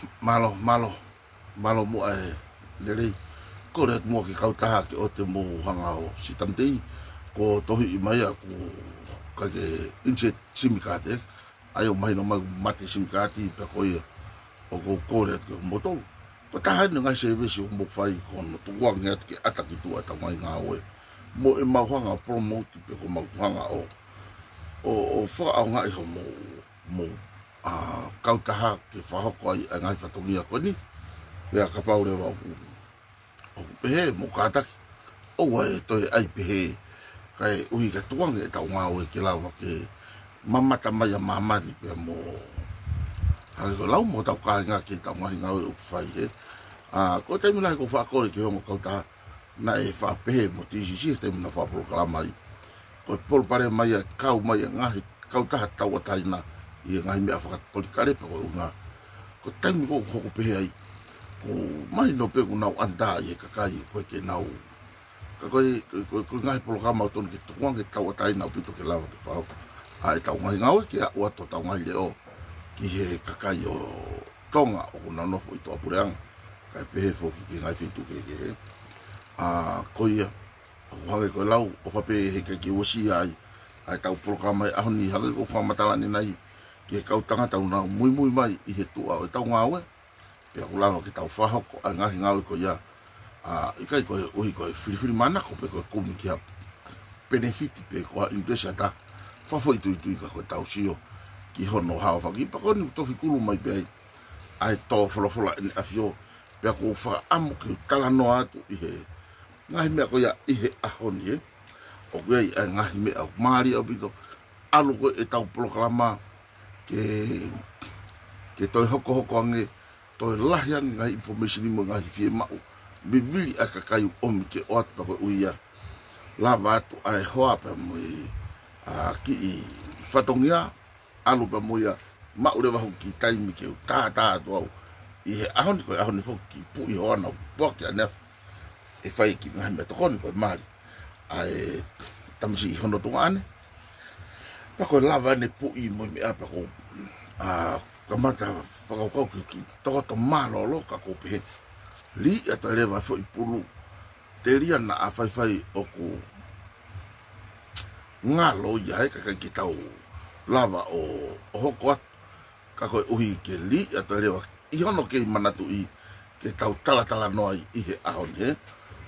malo mo ai lele ko le mo ki kauta ki o te mo hanga o si tamtei ko tohi i mai aku ka ke inche simikate ai o mai no mai mate simikati pe ko ia o ko le ko moto ko ta no ngai service o mo fai ko no tu wang net ki ataki tu ata mai nga o mo e ma hanga promote pe ko ma hanga o fa au ngai ho mo kauta ke fa ko ai ngai fatongia ko ni ya ka paure wa o pe mo kata o ai to ai pe kai ui ka tuang e tau ngau e ke lawa ke mamata mai a mama ni pe mo ha ko lau mo tau ka nga ke tau ngai ngau o fai e ko te mina ko fa ko ke mo kauta na e fa pe mo ti si te mina fa programa ai ko por pare mai a kau mai nga kauta tau tai na i ngai me fa ko kare pe ko nga ko te mi ko pe ai ko mai no pe ko na anda e ka kai ko ke nau ko ngai programa o ton ki tuang ke tau tai na pito ke lawa ke fa ai tau ngai ngau ke a o to tau ngai leo ki he kakai o tonga o na no foi to apureang kai pe fo ki ngai fitu ke ko ia o ko lau o fa pe he ke o si ai tau programa a ni ha ko fa matala ni nai ke kau tanga tau na mui mai i he tu o tau ngau pe o lawa ke tau fa ko ngai ngau ko ia ikai ko oi ko fili mana ko pe ko mi ki benefit pe ko indesa ta fa foi tu ka ko tau sio ki hono ha fa ki pa ko ni to fikulu mai pe ai to fola en afio pe ko fa am ki tala no atu i he ngai me ko ya i he ahoni o ko ai ngai me a mari o bito alu ko e tau programa ke to hoko nge to lahian ngai information mo ngai fie mau bibili akakai o mi ke o atu ko uia lava atu ai hoa pe mo ki fatongia alu pe mo ia ma ure wa ki tai mi ke ta to i he ahon fo ki pu i ona bok ya nef e fai ki me to kon ko mali ai tamsi hono to ane pa ko lava ne pu i mo me apa ko kamata fa ko ki to malo lo ka ko pe li ata leva foi pulu te ria na a fai o ku ngalo ia ka ki tau lava o hoko ka ko uhi ke li ata leva i hono ke manatu i ke tau tala noi i he ahon he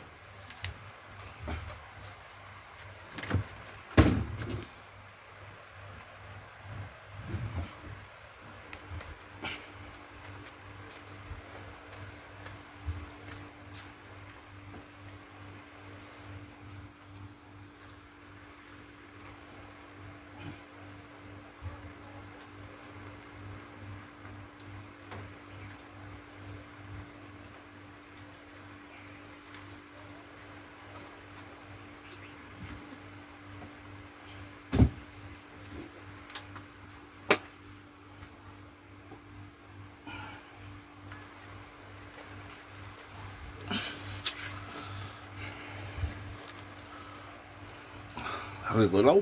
hang ko lau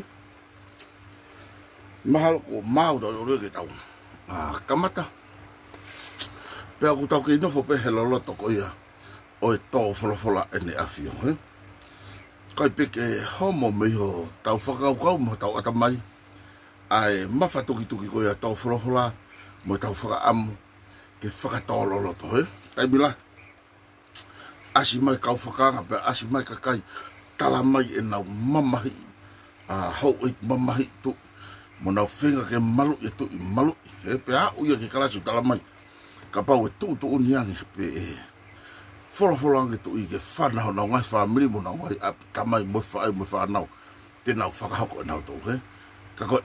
mahal ko mau do ro ke tau kamata pe aku tau ke no fo pe helolo to ko ia o to fola ene afio kai pe ke homo me ho tau whakau mo tau atamai ai mawhatu ki ko ia tau fola mo tau whaka am ke whakatololo to tai mila asi mai kau whakanga pe asi mai kakai tala mai e nau mamahi hau i mamahi tu mo nau whenga ke malu e tu i malu e pe au ia ke kalasu tala mai ka pau e tu uniangi pe fola ange tu i ke whanau nau ngai whamiri mo nau ngai tamai mo whanau te nau whakahoko e nau tau ka koe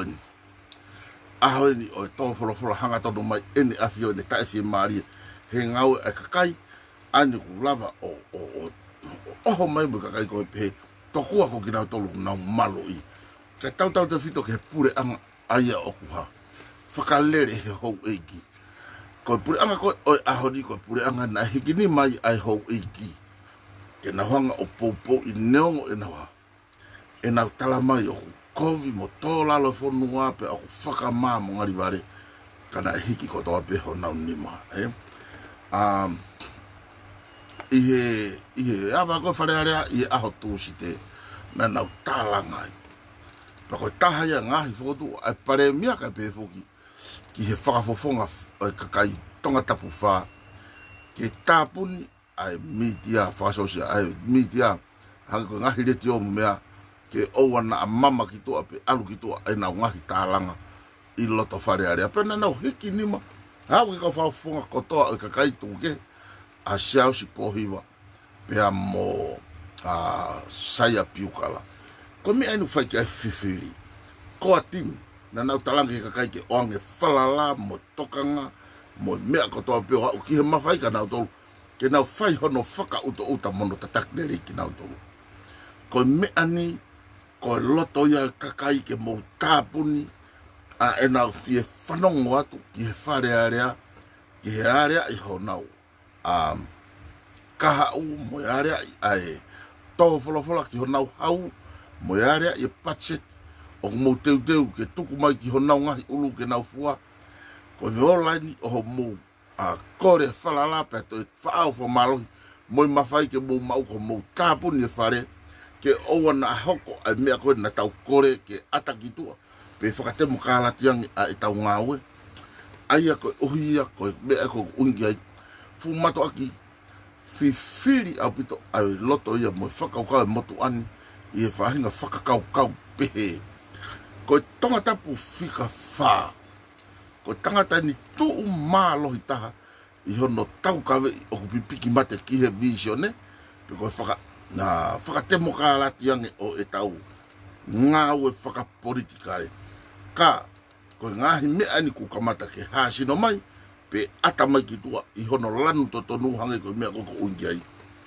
ahoini o e tō fola hanga tonu mai ene afio ene taefi maari he ngau e kakai ani ku lava oho mai mo kakai koe pe tokua ko kina tolu na malo i ka tau te fito ke pure anga aia okuha whakalere he hou eiki ko pure anga ko o ahoni ko pure anga na hikini mai ai hou eiki ke na hanga o popo i neongo e na tala mai o kovi mo tō lalo whonua pe o whakamā mo ngari ware kana hiki ko to pe ho na ni ma ihe ava ko fare area i a hotu site na na talanga pa ko taha ya ngahi fotu ai pare mia ka pe foki ki he whakafofonga kakai tonga tapu wha ke tāpuni ai media whasosia ai media hanga ko ngahi reti o mea ke owana a mama ki toa pe alu ki toa ai nau ngahi tālanga i loto whare area pena nau hiki nima hau ki ka whafofonga kotoa o kakai tuke a siau si pohiwa pea mo saia piukala ko me ainu whai ki ai whiwhiri ko a timu na nau talanga ka kai ke onge falala mo tokanga mo mea kotoa peo hau ki he mawhai ka nau tolu ke nau whai hono whaka uta mono tatakneri ki nau tolu ko me ani ko loto ia kakai ke mo tāpuni a e nau fie whanongo atu ki he whare area ki he area i ho nau kaha u mo area ai toho wholofola ki ho nau hau mo area i pachet o mo teu ke tuku mai ki ho nau ngahi ulu ke nau fua ko me olaini o mo kore whalala pe to whaau wha malohi mo i mawhai ke mo mau ko mo tāpuni e whare ke owana hoko ai mea koe na tau kore ke ataki tua pe whakatemo kālatiangi a e tau ngāwe aia koe ohia koe mea koe ungi ai fu mato aki whiwhiri au pito ai loto ia mo whakaukau e motu ani i e whahinga whakakaukau pehe koe tonga tapu whika wha koe tangata ni tuu maa lohi taha i hono tau kawe o kupipiki mate ki he visione pe koe whakatemo kālatiangi o e tau ngāwe whakapolitikare ka koe ngahi mea ni kukamata ke hāsino mai pe ata mai ki tua i hono lanu to tonu hange ko mea koko ungi ai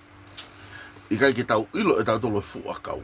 i kai ke tau ilo e tau tolo e fua kau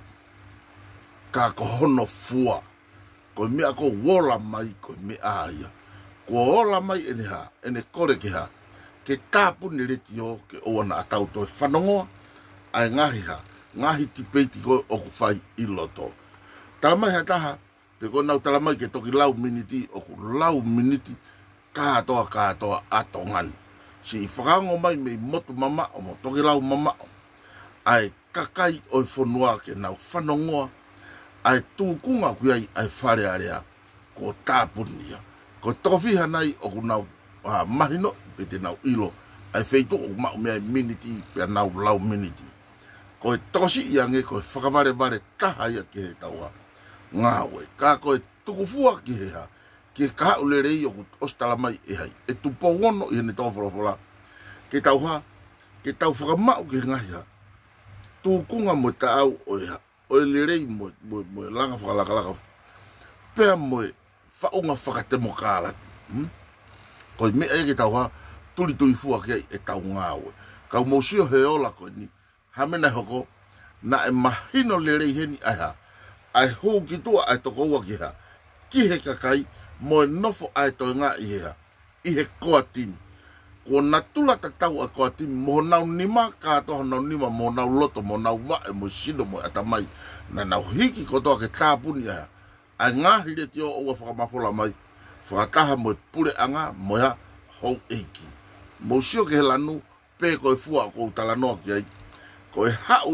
ka ko hono fua ko mea ko wola mai ko mea aia ko wola mai ene kore ke ha ke tapu ni reti o ke oana a tau to e whanongoa ai ngahi tipeiti ko o ku whai ilo to talamai ha taha pe ko nau talamai ke toki lau miniti o ku lau miniti katoa atongan si whakango mai me motu mama o mo toki lau mama ai kakai o whanua ke nau whanongoa ai tūkunga kui ai whare area ko tāpunia ko tofiha nei o ku nau mahino pe te nau ilo ai feito o mau mea miniti pe nau lau miniti ko tosi iange ko whakavare taha ia ke he taua ngawe ka ko tukufua ki he ha ke ka ule rei o ostala mai e hai e tupo wono i ne tau wholofola ke tau ke tau whakamau ke ngahi ha tūkunga mo tau o e ha o e le rei mo langa whakalaka pēr mo e whaunga whakatemo kālati ko i mea e ke tau ha tuli fua ke e tau ngāwe kau mausio he ola ko ni hamena hoko na e mahino le rei heni ai ha ai hou ki tua ai toko ua ki ha ki he kakai mo nofo ai to nga i he koatini ko natula tatau a koatini mo nau nima ka to nau nima mo nau loto mo nau wa mo sino mo atamai na nau hiki ko to ke tāpuni ai ngahi le tio o whakamafola mai whakataha mo pure anga mo ya hou eiki mo sio ke lanu pe ko fua ko talanoa ki ai ko e hau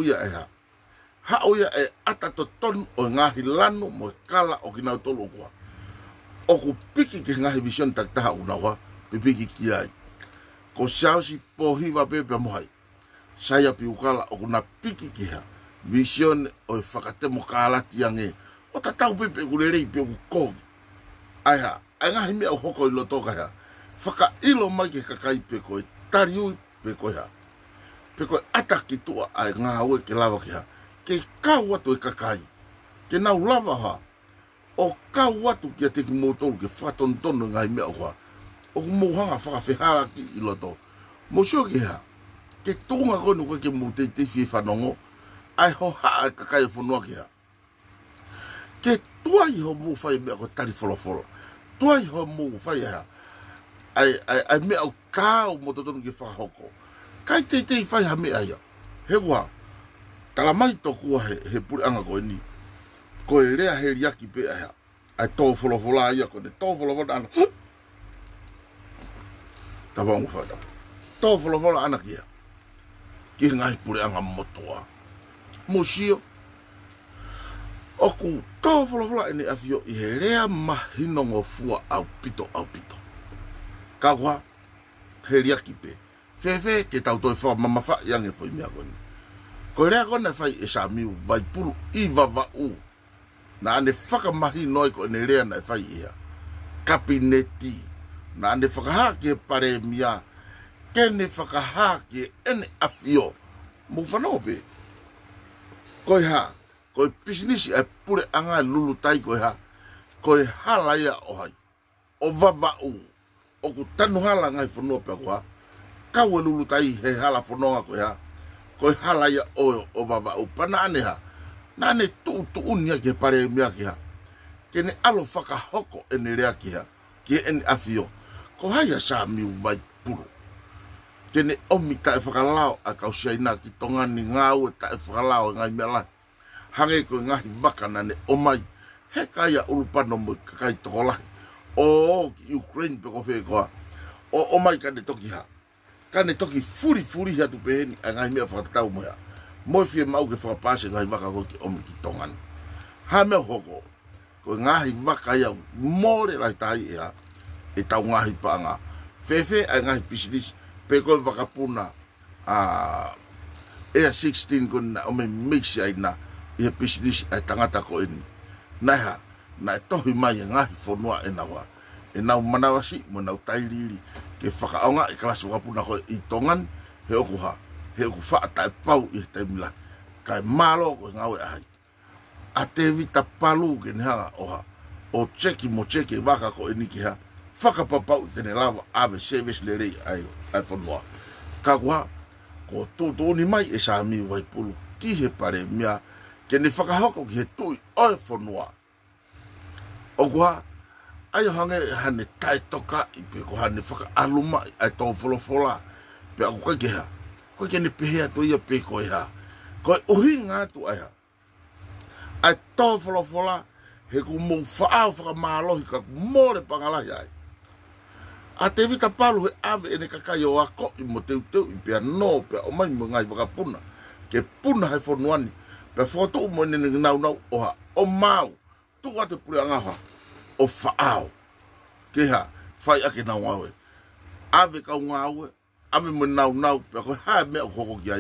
ia e ata to ton o ngahi lanu mo kala o kinau tolu koa o ku piki ke ngahi vision tak taha unawa pipiki ki ai ko siausi pohiwa pepe mohai saya piukala o kuna piki ki ha vision o whakatemo kālati ange o tatau pepe kulerei pe kukovi ai ha ai ngahi mea o hoko i lotoka ha whaka ilo mai ke kakai pe koe tariui pe koe ha pe koe ataki tua ai ngā ue ke lawa ki ha ke kau atu e kakai ke nau lava ha o kau atu ki a teki mōtolu ke whatontono ngai mea oha o mōhanga whakawhehara ki i loto mo sio ki ha ke tōnga kono koe ke mōteitei whi whanongo ai ho haa kakai e whanua ki ha ke tuai ho mō whai mea ko tari wholofolo tuai ho mō whai ha ai mea o kāo mōtotono ki whahoko kai teitei whai ha mea ia he kua talamai tokua he puri anga koe ni ko e rea he riaki pe ai tō wholofola ia ko ne tō wholofola ana Tabang fata. To folo anak ya. Ki ngai pure anga motoa. Musio. Oku to folo ini afio I rea mahino ngofua au pito. Kagwa heria kipe. Fefe ke tau toi fa mama fa yang e foi mea koni. Ko rea kona fai e sa miu vai puru I vavau. Na ane whakamahi noi ko ene rea na fai ia. Kapineti. Na ane whakahake pare mia. Kene whakahake ene afio. Mo whanau pe. Koi ha. Koi pisinisi ai pure anga lulu tai koi ha. Koi halaia o hai. O vavau. O ku tanu hala ngai whanua pe kua. Kau e lulu tai he hala whanonga koi ha. Koi halaia o vavau. Pana ane ha. Nane tu unia ke pare mea ki ha. Kene alo whakahoko ene rea ki ha. Ki ene afio. Ko haia sa miu vai puru. Kene omi tae whakalao a kausiaina ki tongani ngāu e tae whakalao ngai mea lai. Hange ko ngahi waka nane omai. He kaya urupano mo kakai toko lahi. O ki Ukraine pe ko whekoa. O omai kane toki ha. Kane toki furi hatu peheni a ngai mea whakatau mo ha. Moi fie mau ke whakapase ngai waka ko ki omi ki tongani. Ha mea hoko. Ko ngahi waka iau more rai tai ea. E tau ngahi paanga. Fefe a ngahi pisidisi. Pe koe wakapuna. Ea 16 ko na ome mixi ai na. Ia pisidisi ai tangata ko ini. Naiha. Na e tohi mai e ngahi whanua e nawa. E nau manawasi mo nau tairiri. Ke whakaonga e kalasi wakapuna ko I tongan. He oku ha. He oku whaata e pau I te mila. Kai malo ko ngawe ahai. A te vita palu ke nihanga oha. O cheki mo cheki waka ko iniki ha. Whakapapau tene lawa ave service le rei ai whanua. Ka kua. Ko tōni mai e sa mi wai pulu. Ki he pare mea. Ke ne whakahoko ki he tui oi whanua. O kua. Ai hange hane tai toka I pe ko hane whakaaluma ai tō wholofola. Pe ako kai ke ha. Koe kene pehea to ia pe koe ha. Koe uhi ngā tu ai ha. Ai tō wholofola. He ku mou whaau whakamālohi ka more pangalahi ai. A te vita palu he ave ene kakai o ako I mo teu I pia no pia o mai mo ngai wakapuna. Ke puna hai whanuani. Pia whoto mo nene nau oha. O mau. Tu wate puri angaha. O whaau. Ke ha. Whai ake nau awe. Ave kau ngawe. Ave mo nau. Pia koe hae mea o koko ki ai.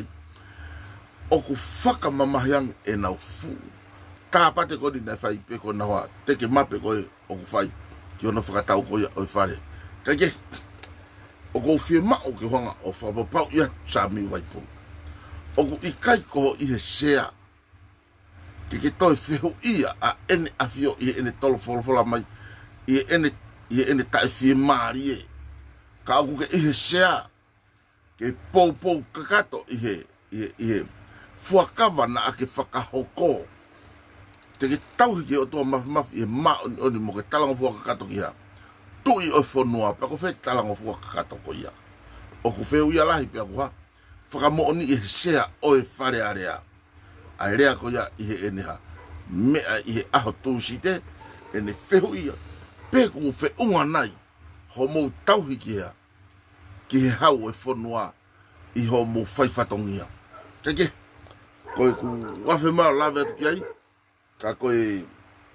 O ku whakamamahang e nau fu. Tā pate koni nei whai pe ko nawa. Teke mape koe o ku whai. Ki ono whakatau koe o whare. Kake, o ko fie mao ke honga o whapapau ia sa mi waipu. O ko ikai koho I he sea. Ke toi whihu ia a ene afio I ene tolo wholofola mai. I ene tae fie maari e. Ka oku ke I he sea. Ke pou kakato I he fuakawa na ake whakahoko. Te ke tauhi ke o toa mafi I he maa oni mo ke talango fuakakato ki ha. Tui o whanua, pia ko whai talango fua kakato ko ia. O ku wheu ia lahi pia ko ha. Whakamooni I he sea o e whare area. Ai rea ko ia I he ene ha. Mea I he aho tūsi te. Ene wheu ia. Pe ku wheunga nai. Ho mou tauhi ki hea. Ki he hau e whanua. I ho mou whaifatongia. Teke. Koe ku wafe mao lawe atu ki ai. Ka koe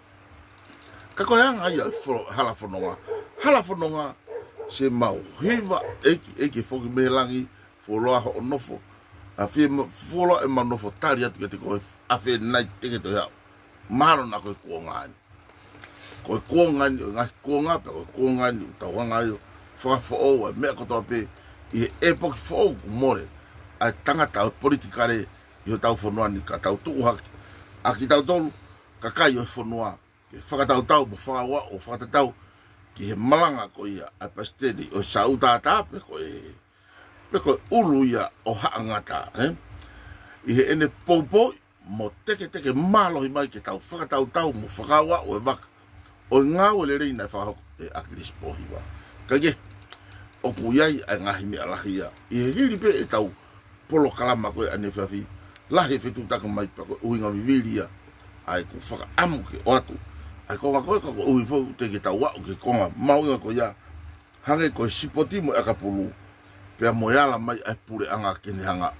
anga ia hala whanonga. Hala whanonga se mau hiva eki whoki mehelangi wholoa ho onofo. A whie wholoa e manofo tari atu ke te koe a whie nai teke to hea. Mahano na koe kuongani. Koe kuongani o ngahi kuonga pe koe kuongani o tauhanga io. Whakawha o e mea kotoa pe I he epoki whao kumore. Ai tangata o politikare I ho tau whanuani ka tau tuuhaki. A ki tau tolu kakai o whanua. Ke whakatau mo whakawa o whakatatau. Ki he malanga ko ia a pasteri o sautata pe koe ulu ia o haangata. I he ene poupoi mo teke malohi mai ke tau whakatau mo whakawa o e waka. O ngāo le reina whakahoko e akiris pohiwa. Kage, o ku iai ai ngahi mea lahi ia. I he hiri pe e tau polo kalama koe ane whiawhi. Lahi whetutaka mai pa koe uhinga viviri ia. Ai ku whakaamu ke o atu. Ai konga koe kako ui fau te ke tau wau ke konga maunga ko ia. hange ko sipoti mo akapulu pe moyala mai ai pure anga kini hanga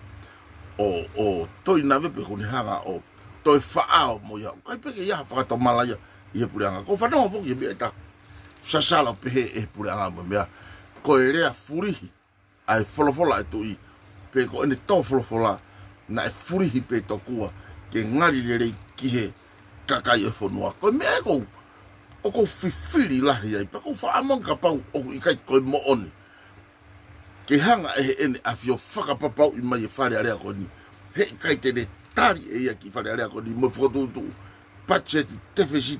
o toi na vepe kuni hanga o toi faao mo ya kai peke ya fa to malaya ia pure anga ko fa no fo ye beta sasala pe e pure anga mo mea ko ere furihi ai folofola e tui pe ko ene to folofola na e furihi pe to kua ke ngari lere ki he kakai e fonua ko me ko o ko fifiri lahi ai pa ko fa among ka pau o ikai ko mo oni ke hanga e ene afio faka papau i mai fare area ko ni he kai te de tari e ia ki fare area ko ni mo foto tu budget deficit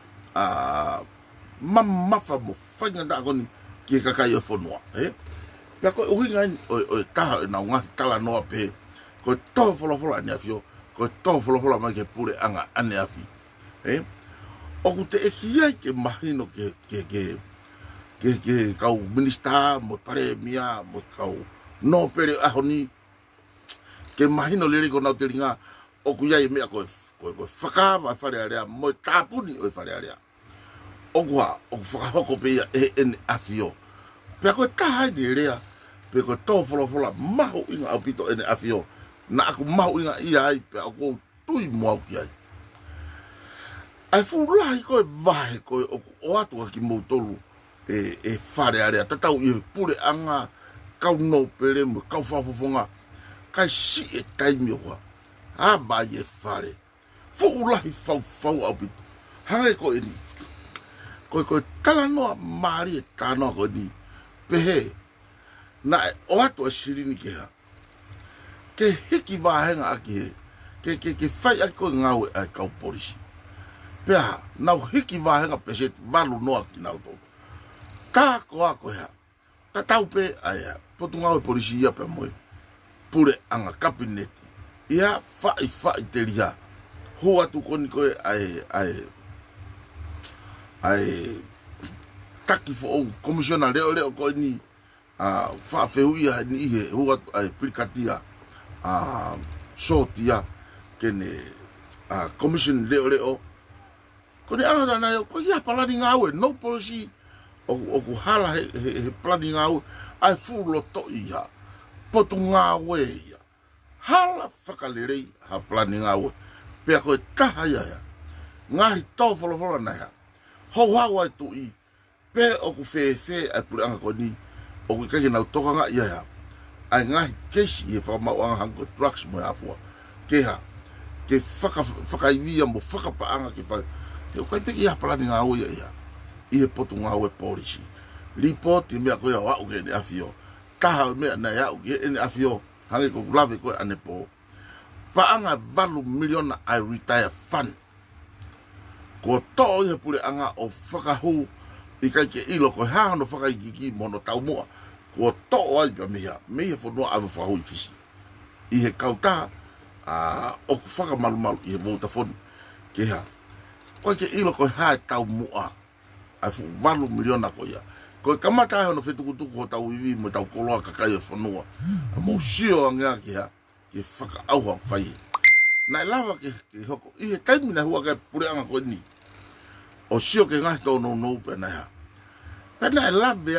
mamafa mo fanga da ko ni ki kakai e fonua pe ko o hinga o ta na nga tala no pe ko to folo ani afio ko to folo mai ke pure anga ane afi o te ekia ke mahino ke kau minista mo pare mia mo kau no pere ahoni ke mahino lere ko na teringa o kuya me ko faka va fare area mo tapuni o fare area o gua o faka ko pe en afio pe ko ta ni rea pe ko to folo mahu inga apito en afio na aku mahu inga ia pe ko tui mo ki ai ai fulai ko vai ko o atu ki mo tolu fare area tatau i pure anga kau no pere mo kau fafofonga kai si e taimi o a vai e fare fulai fau abit hange ko ini ko tala no mari e tano ko ni pehe na o atu sirini ke hiki vahenga aki ke fai ako ngau ai kau polisi pea nau hiki vahenga peset valu no aki nau to ka ko ako ya tatau pe aya potungau polisi ia pe moi pure anga kabineti ia fai teria ho atu koni ko ai taki fo commissioner leo ko ni fa feuia ni he ho atu ai plikatia sotia kene commission leo ko ni ana na ko ia palani ngawe no policy o ku hala he plani ngawe ai fulo to ia potu ngawe ia hala fakalere ha plani ngawe pe ko taha ya ngai to folo na ya ho hawa tu i pe o ku fe ai pulanga ko ni o ku ka na to nga ia ai ngai kesi e fa ma anga hango trucks mo afua ke ha ke faka ivia mo faka pa anga ke fa e ko pe ia plani ngawe ia i he potu ngawe polisi report me ko ya wa o ke afio ka me na ya o ke en afio hangi ko lave ko anepo pa anga valu million I retire fund ko to ye pule anga o whakahu i kai ke ilo ko ha no whakai ki mono tau moa ko to ai pa mea whanua awa whahui fisi i he kauta o whaka malu i he Vodafone ke ha ko ke ilo ko ha tau moa ai fu valu million ko ia ko kamata ho no fetukutuku ho tau iwi mo tau koloa kakai e whanua mo sio anga ke ha ke whaka auha whai na lava ke hoko i he taimina hua ke pure anga ko ni o sio ke ngai tau no pena ya pena lave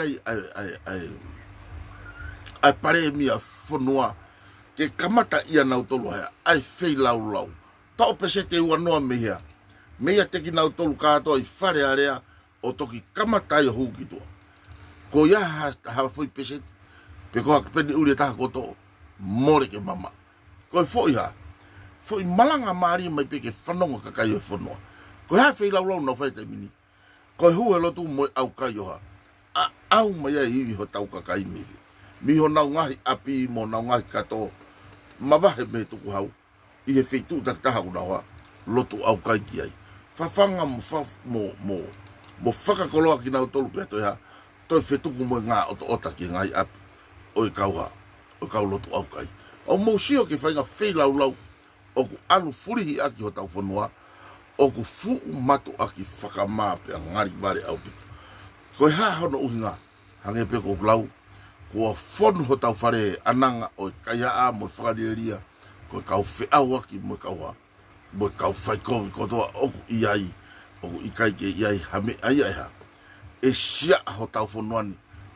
ai pare mi a whanua ke kamata ia nau tolu ai fei lau tau pese te ua noa mea teki nau tolu kātoa i whare area o toki kamata i huki tua ko ia ha foi pese pe ko peni uri taha koto more ke mama ko foi foi malanga mari mai pe ke whanonga kakai o whanua ko ha fei lau no whai te mini ko hu lo tu mo au kai o au mai ai ho tau kakai mi ho nau ngahi api mo nau ngahi kato mawahe me tuku hau i he fei tu tak taha unawa lotu au kai ki ai whawhanga mo whakakoloa ki nau tolu peto ia toi fetuku mo ngā ota ki ngai api o i kau lotu au kai o mo sio ke whainga whei lau o ku alu furihi aki ho tau whanua o ku fuu matu aki whakamā pe a ngari ware au pitu ko ha hono uhinga hange pe ko lau ko fon ho tau whare ananga o kaya a mo whakariria ko kau whiau aki mo kau whai kovi ko toa oku iai oku ikai ke iai hame ai ha e sia ho tau fonoani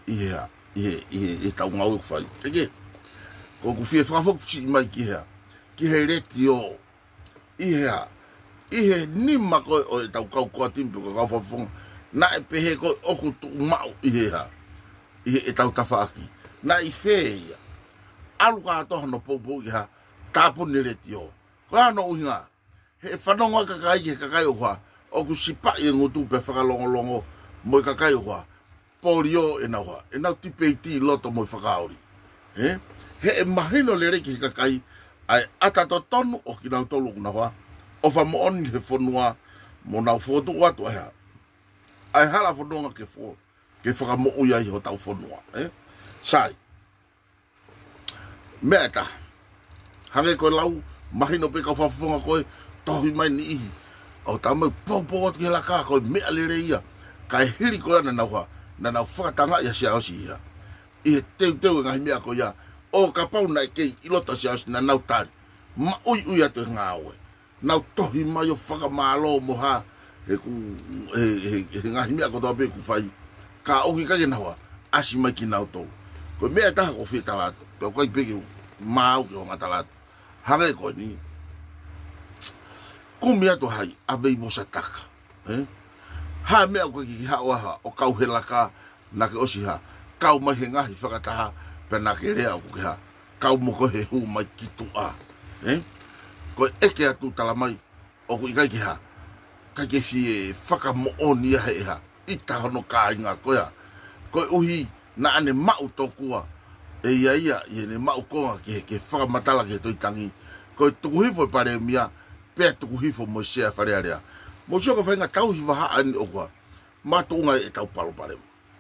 e tau ngau fai tege ko ku fie fa fo si mai ki he reti o ihe ni ma ko o tau kau ko timpu ko ka fo na e pehe ko o ku tu mau e tau tafaki na i feia alu ka to no popo ha tapu ni reti o ko no uhinga he whanonga kakai o hua o ku sipa i ngutu pe whakalongolongo mo i kakai o hua polio e nau hua e nau tipeiti loto mo i whakaori he e mahino le reiki kakai ai atato tonu o ki nau tolu kuna hua o wha mo oni he whanua mo nau fotu watu ai hala whanonga ke whakamo uia i ho tau whanua sai mea ta hange koe lau mahino pe ka whafonga koe tohi mai ni ihi o tamai popo ati hela ka ko mea lere ia kai hiri ko na nau whakatanga ia sia osi ia i teu ngahi mea ko ia o ka pau na kei ilota sia osi na nau tari ma ui atu ngawe nau tohi mai o whakamalo mo ha he ngahi mea ko toa pe ku whai ka oki kage naua asi mai ki nau tolu ko mea taha ko whia talato pe o kai peke mau ki o ngatalato hange ko ni kumi atu hai avei mosataka ha mea ko ki ha o kau helaka na ke osi ha kau mai he ngahi whakataha pe na ke rea ko ke ha kau moko he hu mai ki tu a ko eke atu tala mai o ku ikai ki ha ka ke fie whakamo oni a he ha i tahono ka inga ko ya ko uhi na ane mau tokua ia i ne mau konga ke whakamatala ke toitangi ko tukuhifo pare mia pe tukuhifo mo sea whare area mo sio ko whainga tau hiwa haani o kua matunga e tau palo pare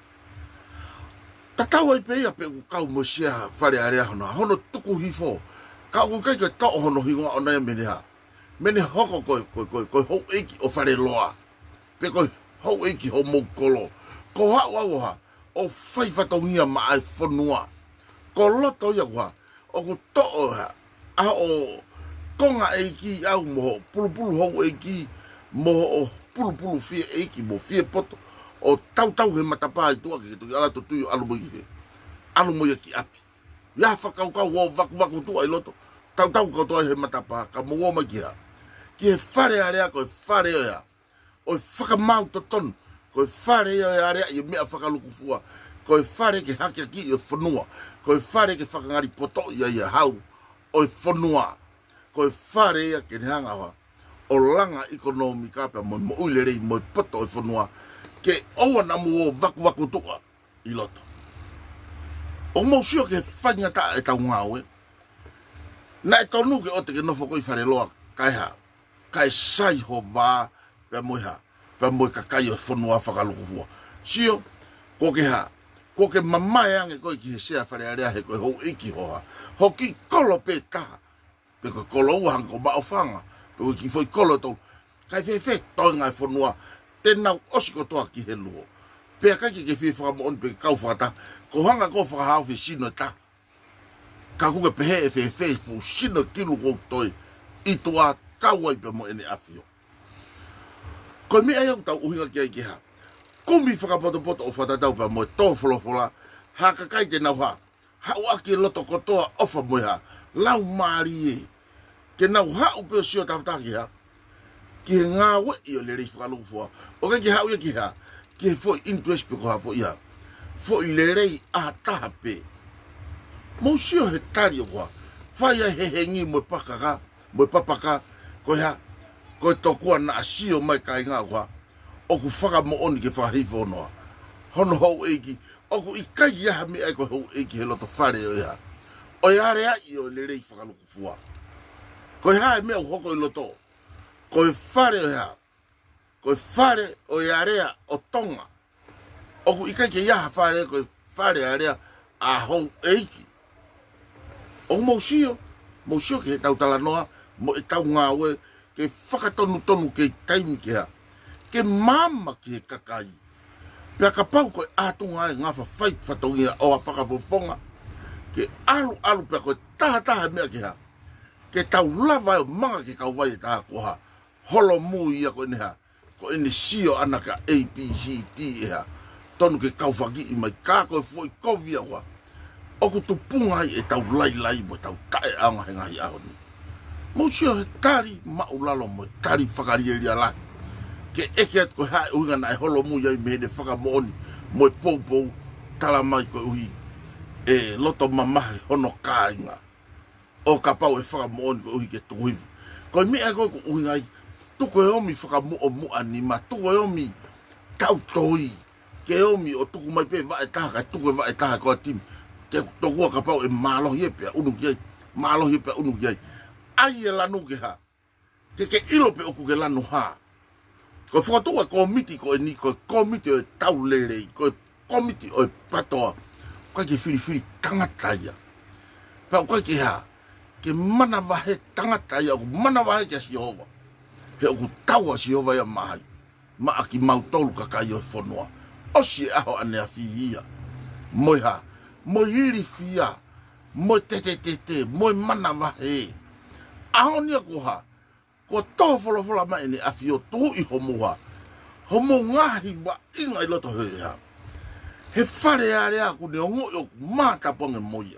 ta tau ai pe ku kau mo sea whare area hono tukuhifo ka ku kai ke tau hono hinga ona mene hoko ko ho eiki o whare loa pe ko ho eiki ho mo kolo ko ha o whai whatongia ma ai whanua ko loto ia kua o ku to'o ha a o konga eiki au mo pulu ho eiki mo o pulu fie eiki mo fie poto o tau he matapa i tua ke tu ala tu alu mo ki api ya whakau wo vaku tu ai loto tau ka to he matapa ka mo ma ki whare area ko whare ia o whakamau to ton ko whare area i mea whakaluku fua ko whare ke hake ki i whanua ko whare ke whakangari poto ia hau o whanua ko whare ia ke hanga hoa o langa ekonomika pe mo uilerei mo poto o whanua ke oa na mo vaku tua i loto o mo sio ke whanya ta e tau ngawe na e tonu ke o te ke nofo koi whare loa kai sai ho vā pe mo kakai o whanua whakaluku fua sio ko ke mamai ange koi ki he sea whare area he koi hou iki hoa hoki kolo pe taha pe ko kolo uang ko ba ofanga pe ko ki foi kolo to kai fe to ngai fonua tenau osiko to ki he luo pe ka ki fi fa mo on pe kau fata ko hanga ko fa ha fi sino ta ka ku ke pe fe fu sino kilu ko toi i toa kawai pe mo ene afio ko mi ai ta uhinga ki ha kumi whakapoto o whatatau pa mo tō wholofola ha kakai te nau ha wa ki loto kotoa ofa mo ha lau maari e ke nau ha upe sio taftaki ha ki ngā we i o le rei whakaluku fua o ke ki hau ia ki ha ki fo interest pe ko ha fo ia fo i le rei a taha pe mo sio he tari o kua whai ai he hengi mo papaka ko ha ko tokua na sio mai kai ngā kua o ku whaka mo oni ke whahifo noa. Hono hou eiki, o ku i kai iaha me ai ko hou eiki he loto whare o iha. O iare ai o le rei whakaluku fua. Ko i hae mea hoko i loto. Ko i whare o iha. Ko i whare o iarea o tonga. O ku i kai ke iaha whare ko i whare area a hou eiki. O mausio ke he tautala noa, mo i tau ngā ue, ke whakatonu ke taimi ke ha. Ke mama ki he kakai. Pea ka pau koe ātunga e ngā whawhai whatongia o a whakafofonga. Ke alu pea koe taha mea ki ha. Ke tau lava e manga ke kau vai e taha koha. Holo mui ia koe neha. Koe ne sio anaka ABCD e ha. tonu ke kau whaki I mai kā koe fwoi kovia wa. Oku tu punga I e tau lai mo tau tae aonga he ngahi ahoni. Mausio he tari maulalo mo tari whakarieri ala. Ke eke at koe hae uinga na e holo mu iai me ne whakamooni mo e pou tala mai koe uhi e loto mamahe hono kāinga. O ka pau e whakamooni koe uhi ke tuhivu. Koe mea koe ko uinga I tuko e omi whakamuo mua ni ma tuko e omi tau toi. Ke omi o tuku mai pe vae taha kai tuku e vae taha koe tim. Ke tokua ka pau e malohi e pia unu kiai. Malohi e pia unu kiai. Ai e lanu ke ha. Ke ilo pe oku ke lanu ha. Ko whakatua komiti ko e ni ko komiti o e tau lerei. Ko komiti o e patoa. Koe ke whiri tangataia. Pau koe ke ha. Ke mana wahe tangataia. Oku mana wahe ke Jehova. He oku taua Jehova ia mahai. Maa ki mautolu kakai o e whanua. Osi e aho ane a whiia. Moi ha. Moi iri whia. Moi te. Moi mana wahe. Aho nia ko ha. Ko toho wholofola mai ni a whio tuhu I homoha. Homo ngahi wa inga I loto he ha. He whare a rea ku ne ongo I oku mata ponge moia.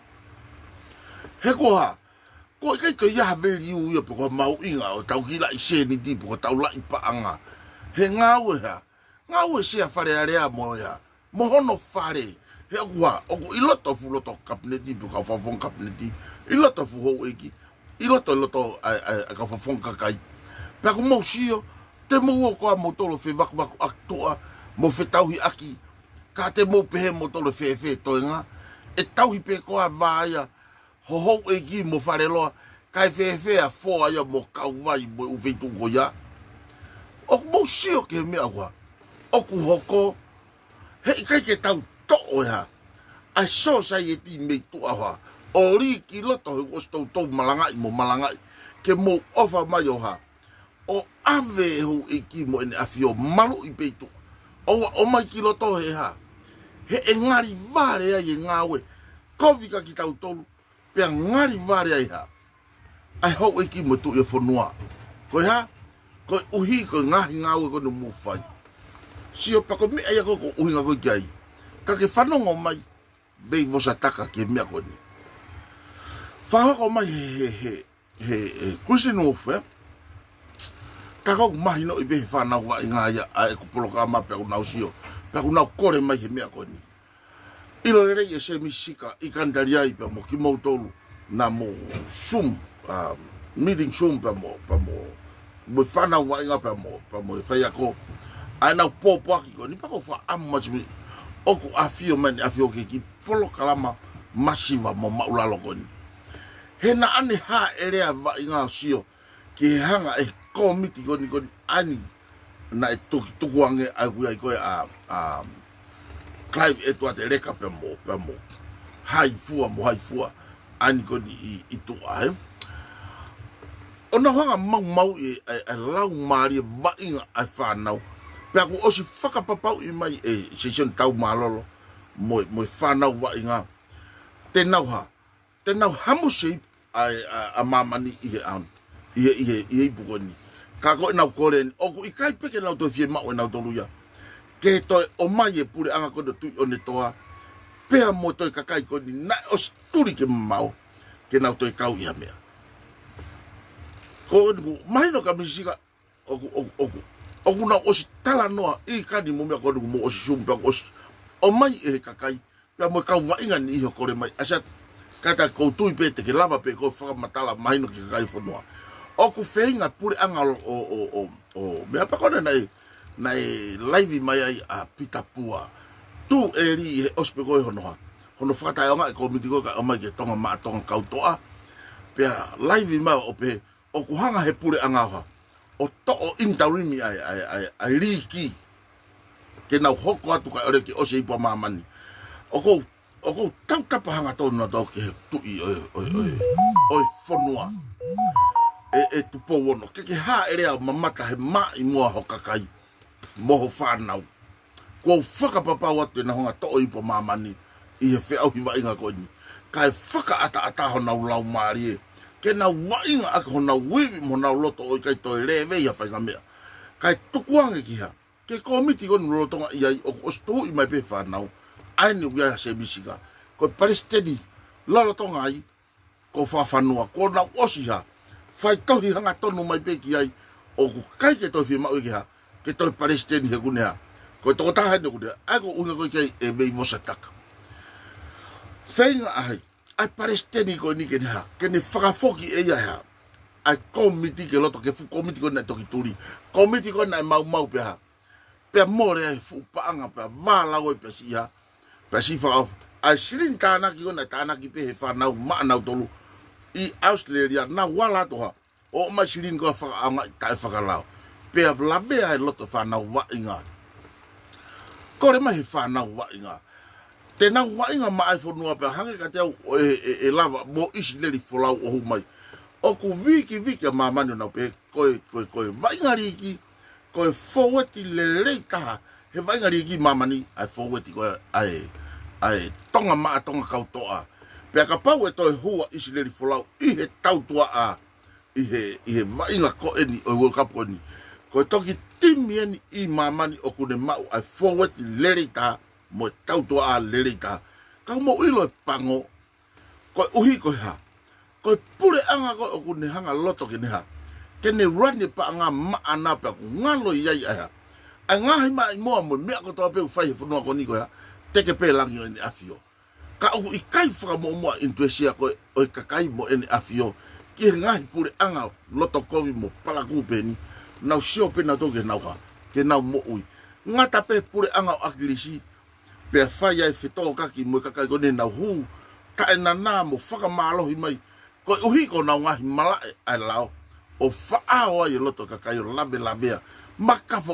He ko ha. Ko I kaito ia veri uia po ko mau inga o tau hila I se ni di po ko tau lai paanga. He ngawe ha. Ngawe se a whare a rea moia. Mohono whare. He oku ha. Oku I loto fu loto kapneti po ka whawhong kapneti. I loto fu hou eki. I loto a ka whawhong kakai. Pea ku mau sio. Te mau o koa mo tolo whi waku aktoa. Mo whi tauhi aki. Ka te mau pehe mo tolo whi toinga. E tauhi pe koa vāia. Ho hou eki mo whareloa. Kai whi a fōa ia mo kauwai mo uweitu ko ia. Oku mau sio ke mea koa. Oku hoko. Hei kai ke tau to'o ha. Ai so sai e ti mei tua hoa. O ri ki loto he kostou tau malangai mo malangai. Ke mo ofa mai o ha. O ave ho e ki mo ene awhio malu I peitu. O mai ki loto he ha. He e ngari vare ai e ngawe. Kovika ki tau tolu. Pea ngari vare ai ha. Ai ho e ki mo tu e whanua. Koe ha. Koe uhi koe ngahi ngawe koe no muwhai. Sio pako me ai ako ko uhi nga koe kiai. Ka ke whanongo mai. Bei vosa taka ke mea koe ni. Whahoko mai he Christian Wolf, kako mahi no I behe whanau wa I ngā ia a e kupoloka ma pia unau sio. Pia unau kore mai he mea koe ni. Ilo rei e se misika I kandari ai pia mo ki mautolu na mo Zoom, meeting Zoom pia mo mo whanau wa inga pia mo e whaiako. Ai nau pōpuaki koe ni pako wha amachimi. Oku awhio mani awhio ke ki polo kalama masiva mo maulalo koe ni. He na ane ha erea wa inga sio ki hanga e komiti koni ani na e tukuange ai kui ai koe a Clive e tua te reka pe mo hai fua ani koni I tua he ona hanga mau e lau maari wa inga ai whanau pe aku osi whakapapau I mai e season tau malolo mo whanau wa inga tenau hamu shape a mamani I an I bukoni ka ko nau kore oku I kai peke nau to fie mau nau to luia ke to o mai e pure anga ko tu o ne toa pea mo to kakai ko ni na os turi ke mau ke nau to kau ia mea ko mai no ka misika oku na os tala noa I kani mo mea ko mo os sumpa os o mai e kakai pea mo kau wa inga ni ho kore mai asa kata ko tui pete ke lava pe ko whakamatala mai no ki kai whanua. Oku whenga pure anga o mea pakona nei live mai ai a Pitapua. Tu e ri he ospe koe honoha. Hono whakatai onga e komiti koe ka omai ke tonga maa tonga kautoa. Pea live mai o pe oku hanga he pure anga ha. O to o intaurimi ai riki. Ke nau hoko atu ka ore ki ose ipa mamani. Oku tau tapa hanga tonu na tau ke tui oi whanua. E tupo wono. Ke ha erea mamata he mai mua ho kakai. Moho whanau. Ko whakapapau atu na honga to ipa mamani. I he wheau hiwa inga koini. Kai whaka ata ho nau lau maari e. Ke nau wainga ake ho nau wiwi mo nau loto oi kai toi rewe ia whainga mea. Kai tukuange ki ha. ke komiti ko no tonga ia o sto I mai pe fa nau ai ni uia se misiga ko palestini lolo tonga ai ko fa fanua ko na osia fai tohi hanga tonu mai pe ki ai o ku kai ke to fi ma ki ha ke to palestini he kunea ko to ta ha no kunea ai ko unga ko ke e be mosataka fenga ai palestini ko ni ke ha ke ni fakafoki e ia ha ai komiti ke loto ke fu komiti ko na to ki turi komiti ko na mau pe ha pe more ai fu paanga pe vala o pe sia pe si fa ai sirin kana ki ona tana ki pe fa na ma na tolu I Australia na wala to ha o ma sirin ko fa anga ta fa kala pe la be ai loto fa na wa inga ko re mai fa na wa inga te na wa inga ma ai fo no pe hanga ka te e lava mo isi le fo la o mai o ku viki ma manu na pe ko va inga riki ko forward le leita he vai ngari ki mamani ai forward ko ai tonga kautoa pe ka pau e to hua isi le folau I he tautua a I he vai nga ko eni o World Cup ko ni ko toki timi eni I mamani o kune mau ai forward le leita mo tautua a le leita ka mo ilo pango ko uhi ko ha ko pure anga ko o kune hanga loto ke ne ha kene rani pa nga ma ana pa ngalo yai aya anga hi ma mo me ko to pe fai fu no ko ni ko ya te ke pe lang yo ni afio ka u I kai fra mo intuesia ko o ka kai mo en afio ki nga pure anga loto ko mo pala ku pe ni na sio pe na to ke na wa ke na mo ui nga ta pe pure anga akilisi pe fai ai fito ka ki mo ka kai ko ne na hu ka na mo faka malo hi mai ko uhi ko na nga mala ai lao o fa'awa I loto kakai labe makafo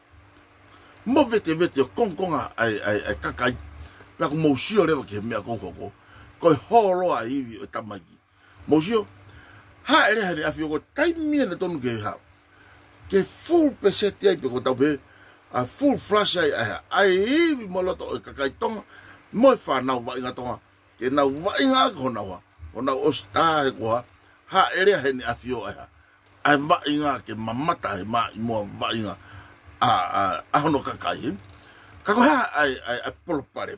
mo vete konkonga ai kakai pa mo sio le ke me konko ko holo ai vi tamagi mo sio ha ele afio ko taimi na tonu ke ha ke full pesete ai ko tabe a full flash ai vi mo loto kakai tong mo fa na wa inga tonga ke na wa inga ko na wa ona osta ko ha ele ni afio ai va inga ke mamata ma mo va inga a hono kakai ka ko ha ai polo pare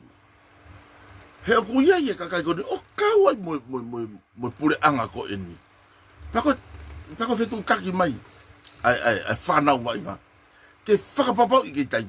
he ku ia kakai ko o kawa mo pure anga ko eni pa ko fetu taki mai ai fana wa inga ke faka papa I ke tai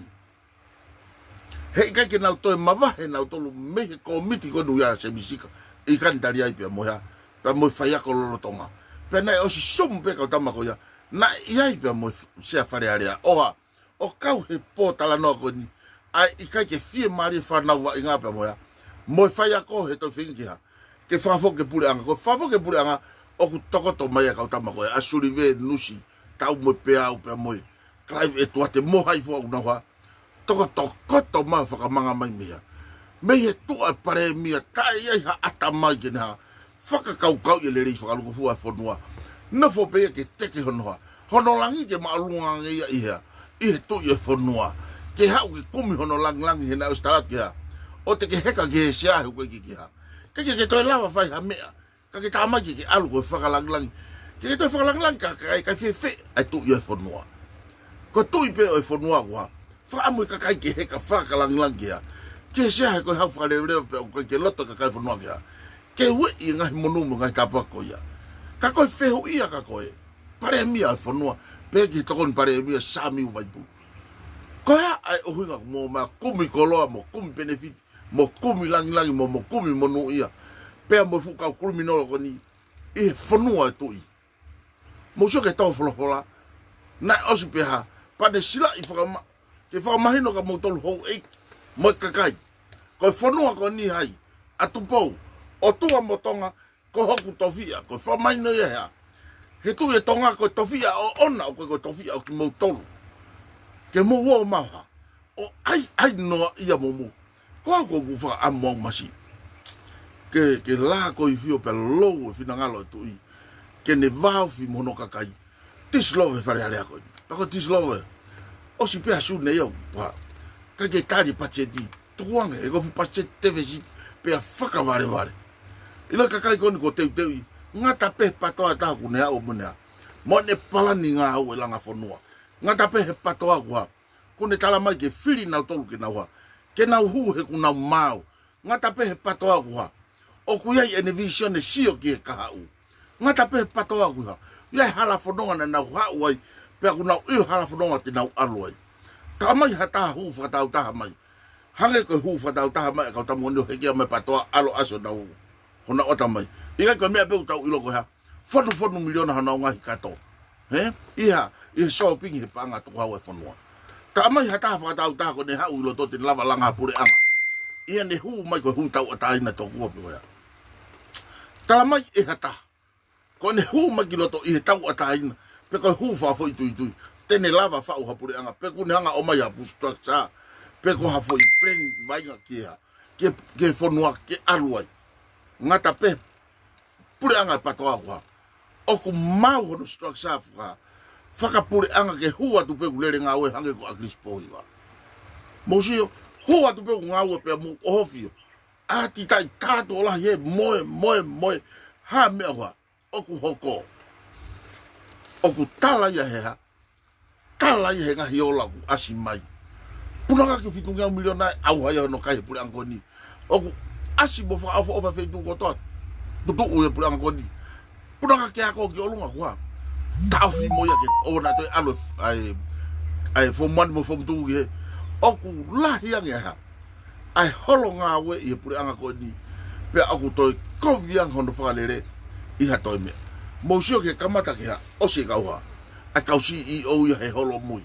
he ka ke na to mava he na to me ko miti ko du ya se bisika I kan tari ai pe mo ya pa mo fa ya ko lo tonga pena o si sompe ka tama ko ya na ia pe mo se afare area o kau he po tala no ko ni ai I ka ke fie mari fa na wa inga pe mo ya mo fa ya ko he to fingi ha ke fa fo ke pule anga ko fa fo ke pule anga o ku toko to mai ka tama ko a surive nusi tau mo pe au pe mo clive e to te mo hai fo na wa toko to ma fa ka manga mai me he tu a pare mi tai ai ha atama ke na faka kau ye le ri faka lu fu a fonua na fo pe ke te ke hono langi ke malunga ngia I tu ye fonua ke ha ke kumi hono lang he na ustarat ke o te ke heka ke sia ko ki ha ke to lava fai ha me ka ke tama ke alu ko faka lang ke to faka lang ka fe ai tu ye fonua ko tu pe o fonua wa fa mo ka ke heka faka lang ke sia ko ha faka le ko ke loto ka fonua ke we I ngai monu mo ngai kapa ko ya ka ko fe hu ia ka ko pare mi a fonua pe ki to kon pare mi sami vai bu ko ai o hinga mo ma kumi kolo mo kumi benefit mo kumi lang mo kumi monu ia pe mo fu ka criminal ko ni e fonua to I mo so ke to fola na o su pe ha pa de sila I fa ke fa mahino ka mo tol ho e mo ka kai ko fonua ko ni hai atupo o tua motonga ko hoku tofia ko fa mai no ia he tu e tonga ko tofia o ona ko tofia o ki mo tolu ke mo wo ma o ai no ia mo ko ku fa amo masi ke la ko I fio pe lo fina ngalo tu I ke ne va fi mono kakai tislove fa ale ko pa ko tislove o si pe asu ne yo wa ka ke tari pacheti tuanga e go fu pachete vesi pe faka vare ila kakai ko ni ko te ngata pe patoa ta ku ne o mona mo ne pala ni nga o langa fonua ngata pe patoa kwa kone tala mai ke fili nau tolu ke nau ha. Ke nau hu he ku nau mau. Ngata pe he pato aku ha. O ku iai ene vision e sio ki he kahau. Ngata pe he pato aku ha. Iai hala whanonga na nau hau ai. Pe aku nau ilo hala whanonga te nau alu ai. Ta mai hata hu whatau taha mai. Hange ko hu whatau taha mai. Kau tamu nio he kia me patoa alo aso nau. Hona ota mai. Iai ko mea pe utau ilo ko ha. Whanu miliona hanau ngahi kato. He? Iha shopping he panga tu hau e whanua. Ta mai hata whakatau taha ko ne hau ilo to te lava langa pure anga. Ia ne hu mai ko hu tau ataina to kua pia. Tala mai e hata. Ko ne hu mai ki loto i he tau ataina. Pe ko hu fa foi tui. Tene lava fa u hapure anga. Pe ku ne anga o mai a structure. Pe ko ha foi plan mai nga kia. Ke whanua ke aluai. Ngata pe pure anga patoa kua. Oku mau hono structure fa. Whakapure anga ke hua tu pe kulere ngā ue hange ko Agris Pohiwa. Mosio, hua tu pe ngā ue pe mu ohofio. Ati tai tātou la ye moe. Ha mea hua, oku hoko. Oku tala ia heha. Tala ia he ngahi ola ku asi mai. Punanga ki fitu ngau miliona au hai hono kai pure anga ni. Oku asi mo wha ofa feitu kotoa. Tutu ue pure anga ni. Punanga ke ako ki olunga kua. Taufi moia ke ona toi alo ai form 1 mo form 2 ke oku lahi anga ha ai holo nga we i pure anga ko ni pe aku toi koviang hono whakalere i ha toi me mo sio ke kamata ke ha o se kauha a kau CEO i he holo mui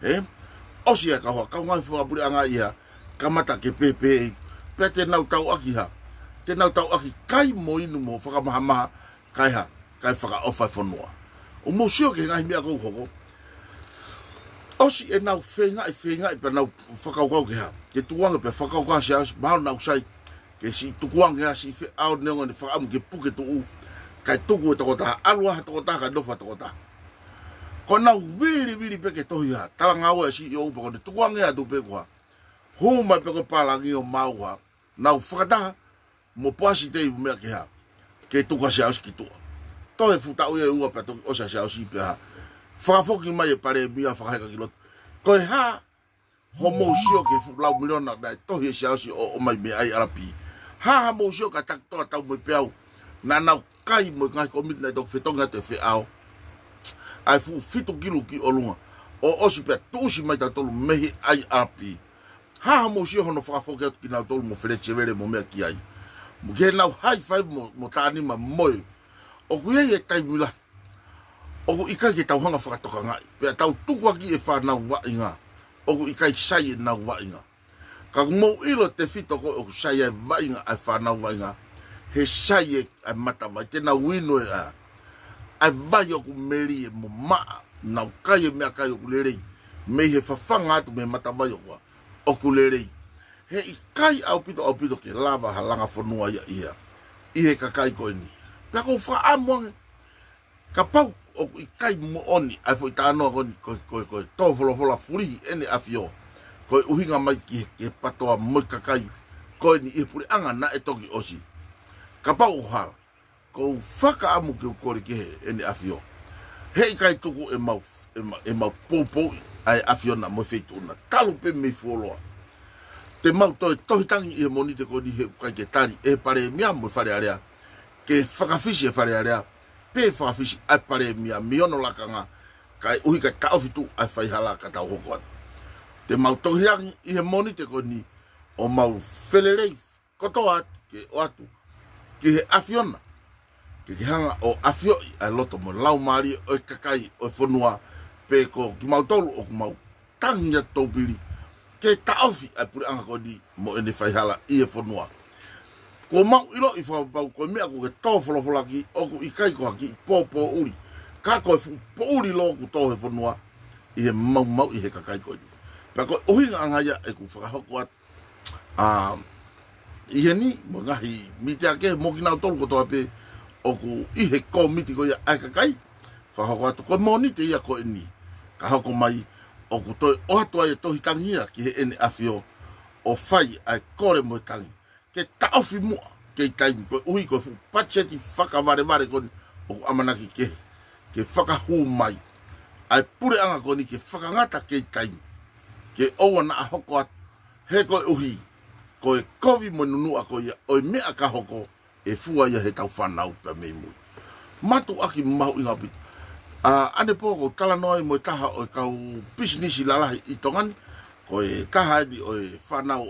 o se kauha kau ngai fua pure anga i ha kamata ke pepe pe te nau tau aki ha te nau tau aki kai mo inu mo whakamahamaha kai ha kai whaka ofa whanua. O mo sio ke ngai mea kou hoko. Osi e nau whengai pa nau whakaukau ke ha. Ke tuanga pe whakaukau se as, mahalo nau sai. Ke si tukuanga si whi au neonga ni whakaamu ke puke tuu. Kai tuku e toko taha, alua ha toko taha, kai nofa toko taha. Ko nau viri pe ke tohi ha. Tala ngāua e si i oupa kone tukuanga e atu pe kua. Huu mai pe ko palangi o mau ha. Nau whakataha, mo pasi te ipu mea ke ha. Ke tuka se as ki tua. Toe futau e ua pe toki osa se si pe ha. Whakafoki mai e pare mia whakaheka ki loto. Koe ha, ho sio ke fulau miliona dai tohi e se si o mai me ai arapi. Ha sio ka tak toa tau mai peau. Na nau kai mo ngai komit na tok fetonga te fe au. Ai fu fitu kilu ki olunga. O osi pe tusi mai ta tolu mehi ai arapi. Ha sio hono whakafoki atu ki nau tolu mo wherechevere mo mea ki ai. Mo ke nau high five mo tāni ma moi. O kuia e tai mula. O ku ikai ke tau hanga whakatoka ngai. Pea tau tukua ki e whanau wa inga. O ku ikai sai e nau wa inga. Ka kumou ilo te fito ko o ku sai e wa inga ai whanau wa inga. He sai e ai mata vai. Tena wino e a. Ai vai o ku meri e mo maa. Nau kai e mea kai o ku lerei. Mei he whawhanga atu me mata vai o kua. O ku lerei. He ikai au pito ke lava halanga whanua ia ia. I he kakai ko ini. Pea kou whaamuange. Ka pau o ikai mo oni. Ai fo i tānoa koe tō wholofola furihi ene awhio. Koe uhinga mai ki he patoa moi kakai. Koe ni i puri anga na e toki osi. Ka pau o hala. Kou whakaamu ki ukore ki he ene awhio. He ikai tuku e mau popo ai awhio na mo feituna. Talu pe me fuoloa. Te mau toi tohitangi i he monite ko ni he ukai ke tari. E pare mea mo whare area. Ke whakawhisi e whare area, pe whakawhisi ai pare mia miono laka ngā, kai uhi kai tauwhitu ai whaihala ka tau hoko atu. Te mau tohiangi i he moni te koni, o mau whelerei kotoa atu, ke o atu, ke he awhiona, ke hanga o awhioi ai loto mo lau maari o kakai o whanua, pe ko ki mau tolu o ku mau tangia taupiri, ke tauwhi ai puri anga koni mo ene whaihala i he whanua. Ko mau ilo i whapau koe mea ko ke tō wholofola ki oku i kai koha ki pōpō uri. Ka koe po uri lo ku tō he whanua i he mau i he kakai koe ni. Pea koe ohinga angaia e ku whakahoko at i he ni mo ngahi mite ake mo ki nau tolu kotoa pe oku i he komiti koe ai kakai. Whakahoko atu koe moni te ia koe ni. Ka hoko mai oku toi ohatua e tohi tangia ki he ene awhio o whai ai kore mo tangi. Ke tauwhi mua, ke taimi, koe uhi koe fu pacheti whakaware koni o amanaki ke whakahu mai. Ai pure anga koni ke whakangata ke taimi. ke o na hoko he ko uhi ko e kovi mo nunu a ko ia o me aka hoko e fua ia he tau whanau pe me mui matu aki mau inga pit ane po ko tala noi mo taha o kau business lalahi i tongan ko e taha di o e whanau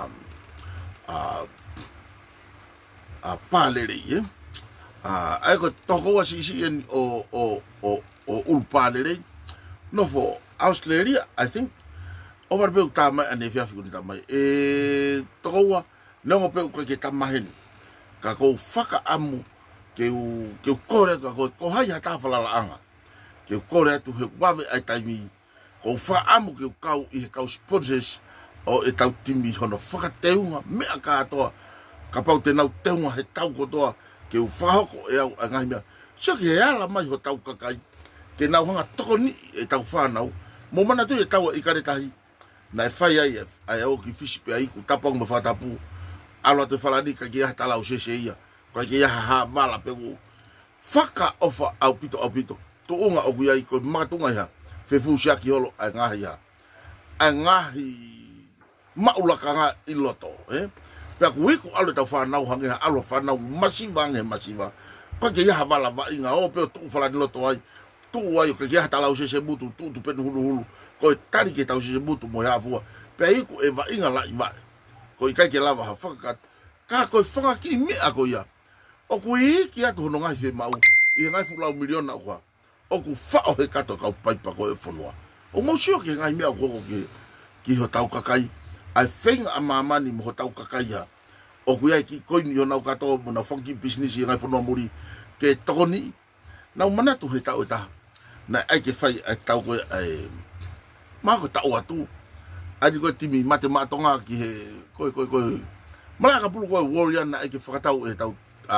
pālere ye ai ko toko wa sisi en o ul pālere no fo Australia I think over be tama ane fia fiku tama toko wa no pe ko ke tama hen ka ko faka amu ke kore ko hai ta fala anga ke kore tu he wave ai taimi ko fa amu ke kau I kau sponsors o e tau timi hono faka teunga me aka to ka pau te nau teunga he tau ko toa ke u whahoko e au a ngai mea. Sio ke e ala mai ho tau kakai. Ke nau hanga toko ni e tau whanau. Mo mana tu e tau I kare tahi. Na e whai ai au ki fisi pe aiku tapong ma whatapu. Alo te whalani ka ki aha talau sese ia. Ka ki aha haa mala pe u. Whaka ofa au pito. To unga o kui ai ko makatunga iha. Whefu siaki holo a ngahi ha. A ngahi maulaka ngā I loto. Pea kuiku alo tau whanau hange ha alo whanau masiva nge masiva. Kwa ke iaha wala wa inga o peo tuu whalani loto ai. Tuu ai o ke iaha talau sese mutu, tuu tu penu hulu. Ko e tari ke tau sese mutu mo hea fua. Pea iku e wa inga la iwa. Ko I kai ke lava ha whakakat. Ka koe whakaki mea ko ia. O kui iki atu hono ngai whe mau. I ngai fulau miliona o kwa. O ku whao he kato kau paipa ko e whanua. O mosio ke ngai mea koko ki ho tau kakai. Ai whenga a mamani mo ho tau kakai ha. O kui ai ki koini o nau katoa mo na funky business I ngai whanua muri ke tokoni. Nau manatu he tau e taha. Na ai ke whai ai tau koe ai. Mako tau atu. Ai koe timi mate matonga ki he koe. Malaka pulu koe warrior na ai ke whakatau e tau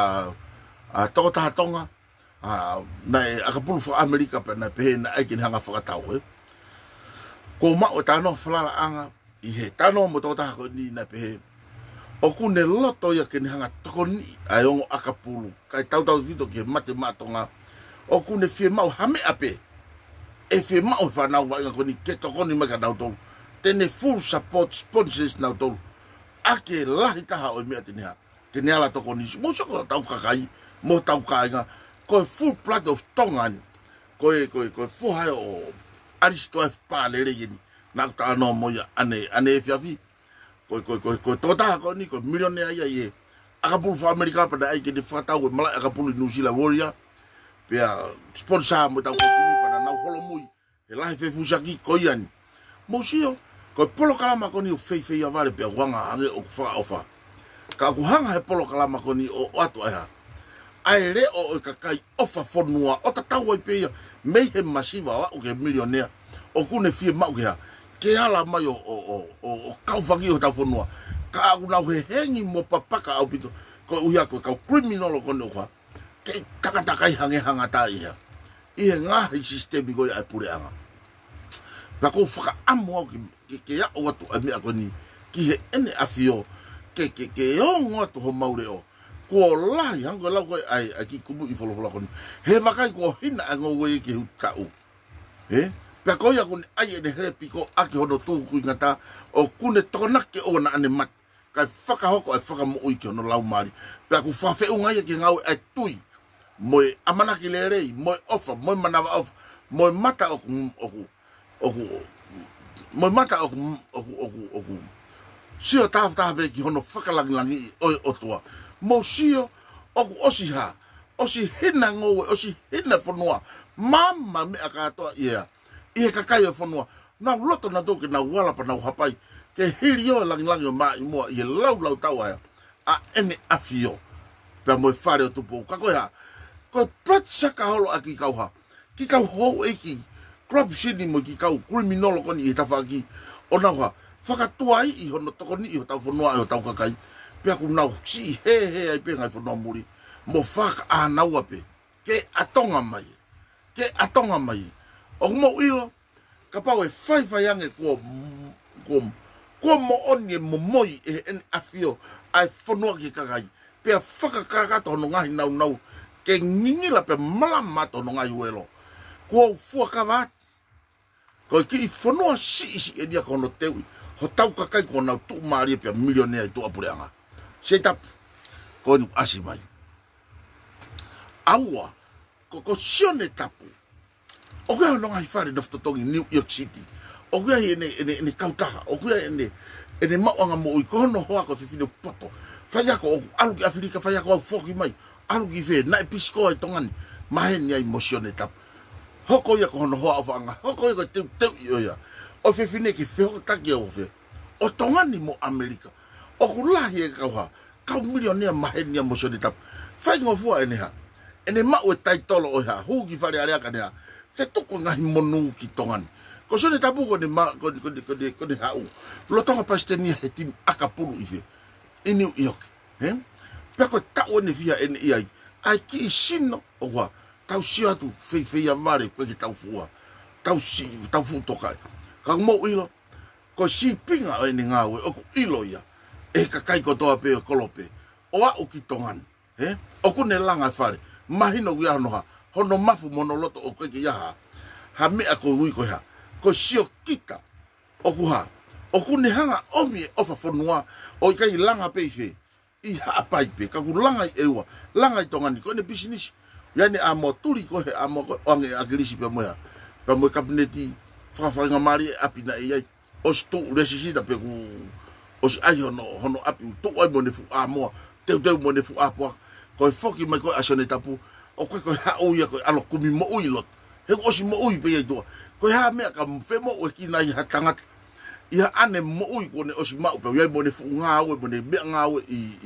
toko taha tonga. Na e akapulu wha Amerika pe na pehe na ai ke hanga whakatau he. Ko mao tano whalala anga. I he tano mo toko taha koe ni na pehe. O kune loto ia ke ni hanga toko ni ai ongo akapulu. Kai tau vito ki he mate matonga. O kune fie mau hame ape. E fie mau whanau wa inga koni ke toko ni maka nau tolu. Tene full support sponsors nau tolu. Ake lahi taha o mea tene ha. Tene ala toko ni. Mo soko tau kakai. Mo tau kainga. Koe full plot of tongan. Koe full hai o Aristof pālere yeni. Nau ta no moia ane e fiafi. Koe totaha ko ni koe millionaire ia ye. Akapulu fa Amerika pa na ai ke ni whatau e malai akapulu New Zealand warrior. Pea sponsor mo tau kutumi pa na nau holo mui. E lahi whewhusaki ko iani. Mosio, koe polo kalama ko ni o fei a vale pea wanga hange o kuwha ofa. Ka kuhanga he polo kalama ko ni o atu aiha. Ai re o kakai ofa whanua o tatau ai pea meihe masiva wa o ke millionaire. O kune fie mau ke ha. Ke ala mai o kauwhangi o tau whanua. Ka aku nau he hengi mo papaka au pito. Ko uhia koe kau criminal o kone o kwa. Ke takatakai hange hangata iha. Ihe ngahi sistemi koe ai pure anga. Pa ko whaka amu au ke ia o atu a mea koe ni. Ki he ene afio. Ke ongo atu ho maure o. Ko lahi hango lau koe ai ki kumu I wholofola koni. He wakai ko hina a ngau ke hutau. Pea koe ia kone ai ene here piko ake hono tuku ingata. O kune tokonake o na ane mat. Kai whakahoko ai whakamoi ke hono lau maari. Pea ku whawheu ngai ke ngau ai tui. Moe amanaki le rei, moe ofa, moe manawa ofa. Moe mata moe mata oku. Sio taha ki hono whakalangilangi oi otua. Mo sio oku osiha. Osi hina ngowe, osi hina whanua. Mama me akatoa ia. Ihe kakai o whanua. Nau loto na toke na walapa na hapai. Ke hiri o langilangi o maa imoa. Ie lau tau aia. A ene afio. Pea moe whare o tupo. Kako ia. Ko prat saka holo a ki kauha. Ki kau hou eki. Club City mo ki kau criminal koni I tawhaki. O nauha. Whakatua I hono toko ni I ho tau whanua I ho tau kakai. Pea ku nau si he ai pe ngai whanua muri. Mo whaka a naua pe. Ke atonga mai. O kumo ilo. Ka pau e whai ange kua mo oni e momoi e ene afio. Ai whanua ki kakai. Pea whakakakato hono ngahi nau. Ke ngingila pe malamato no ngai uelo. Kua fua kavat. Ko ki fonua si e dia kono teui. Ho tau kakai kona tu maria pia milionea i tu apureanga. Set up ko ni asi mai. Aua ko sione tapu. O ga no ngai fare do totongi New York City. O ga ene kautaha, o ga ene mauanga mo i kono hoa ko fifino poto. Faya ko alu ki Afrika faya ko foki mai. Alu ki fe na pisco ai tongani. Maheni ai mosione tapu. Hoko ia ko hono hoa wanga. Hoko ia ko teu ia. O fifine ki feo taki o fe. O tongani mo Amerika. O kulahi e kauha. Kau milionea maheni ai mosione tapu. Fai ngofua ene ha. Ene mau e taitolo o ha. Huki fare areaka ne ha. Te toko ngahi monu ki tongani. Ko sone tapu ko ne hau. Lo tonga pastenia he tim akapulu ife. I New York. Peko tau ene fia ene iai. Ai ki sino o wa. Tau si atu fei amare koe ki tau fua. Tau fu tokai. Ka mo ilo. Ko si pinga o ene ngawe. O ku ilo ia. E kakai ko toa pe o kolope. O a o ki tongani. O ku ne langa fare. Mahino ui anoha. Hono mafu monoloto o koe ki yaha. Ha mea ko ui koe ha. Ko sio kita. O ku ha. O ku ne hanga omi e ofa fonua. O i kai langa pe fe. I haapai pe. Ka ku langa i eua. Langa i tongani. Ko ne business. Yani amo tuli ko he amo ko ange agilisi pe moya. Pa mo kabineti. Whakawhainga mari api na iai. Os tu resisida pe ku. Os ai hono api. Tu ai mo ne fu amoa. Teu mo ne fu apua. Ko foki mai ko asone tapu. O koe hao ia koe alo kumi mo ui lot. He osi mo ui pe ia toa. Koe ha mea ka mwhe mo ue kina i ha tangata. Ia ane mo ui kone osi mau pe. Iai mo ne fu ngā ue, mo ne mea ngā ue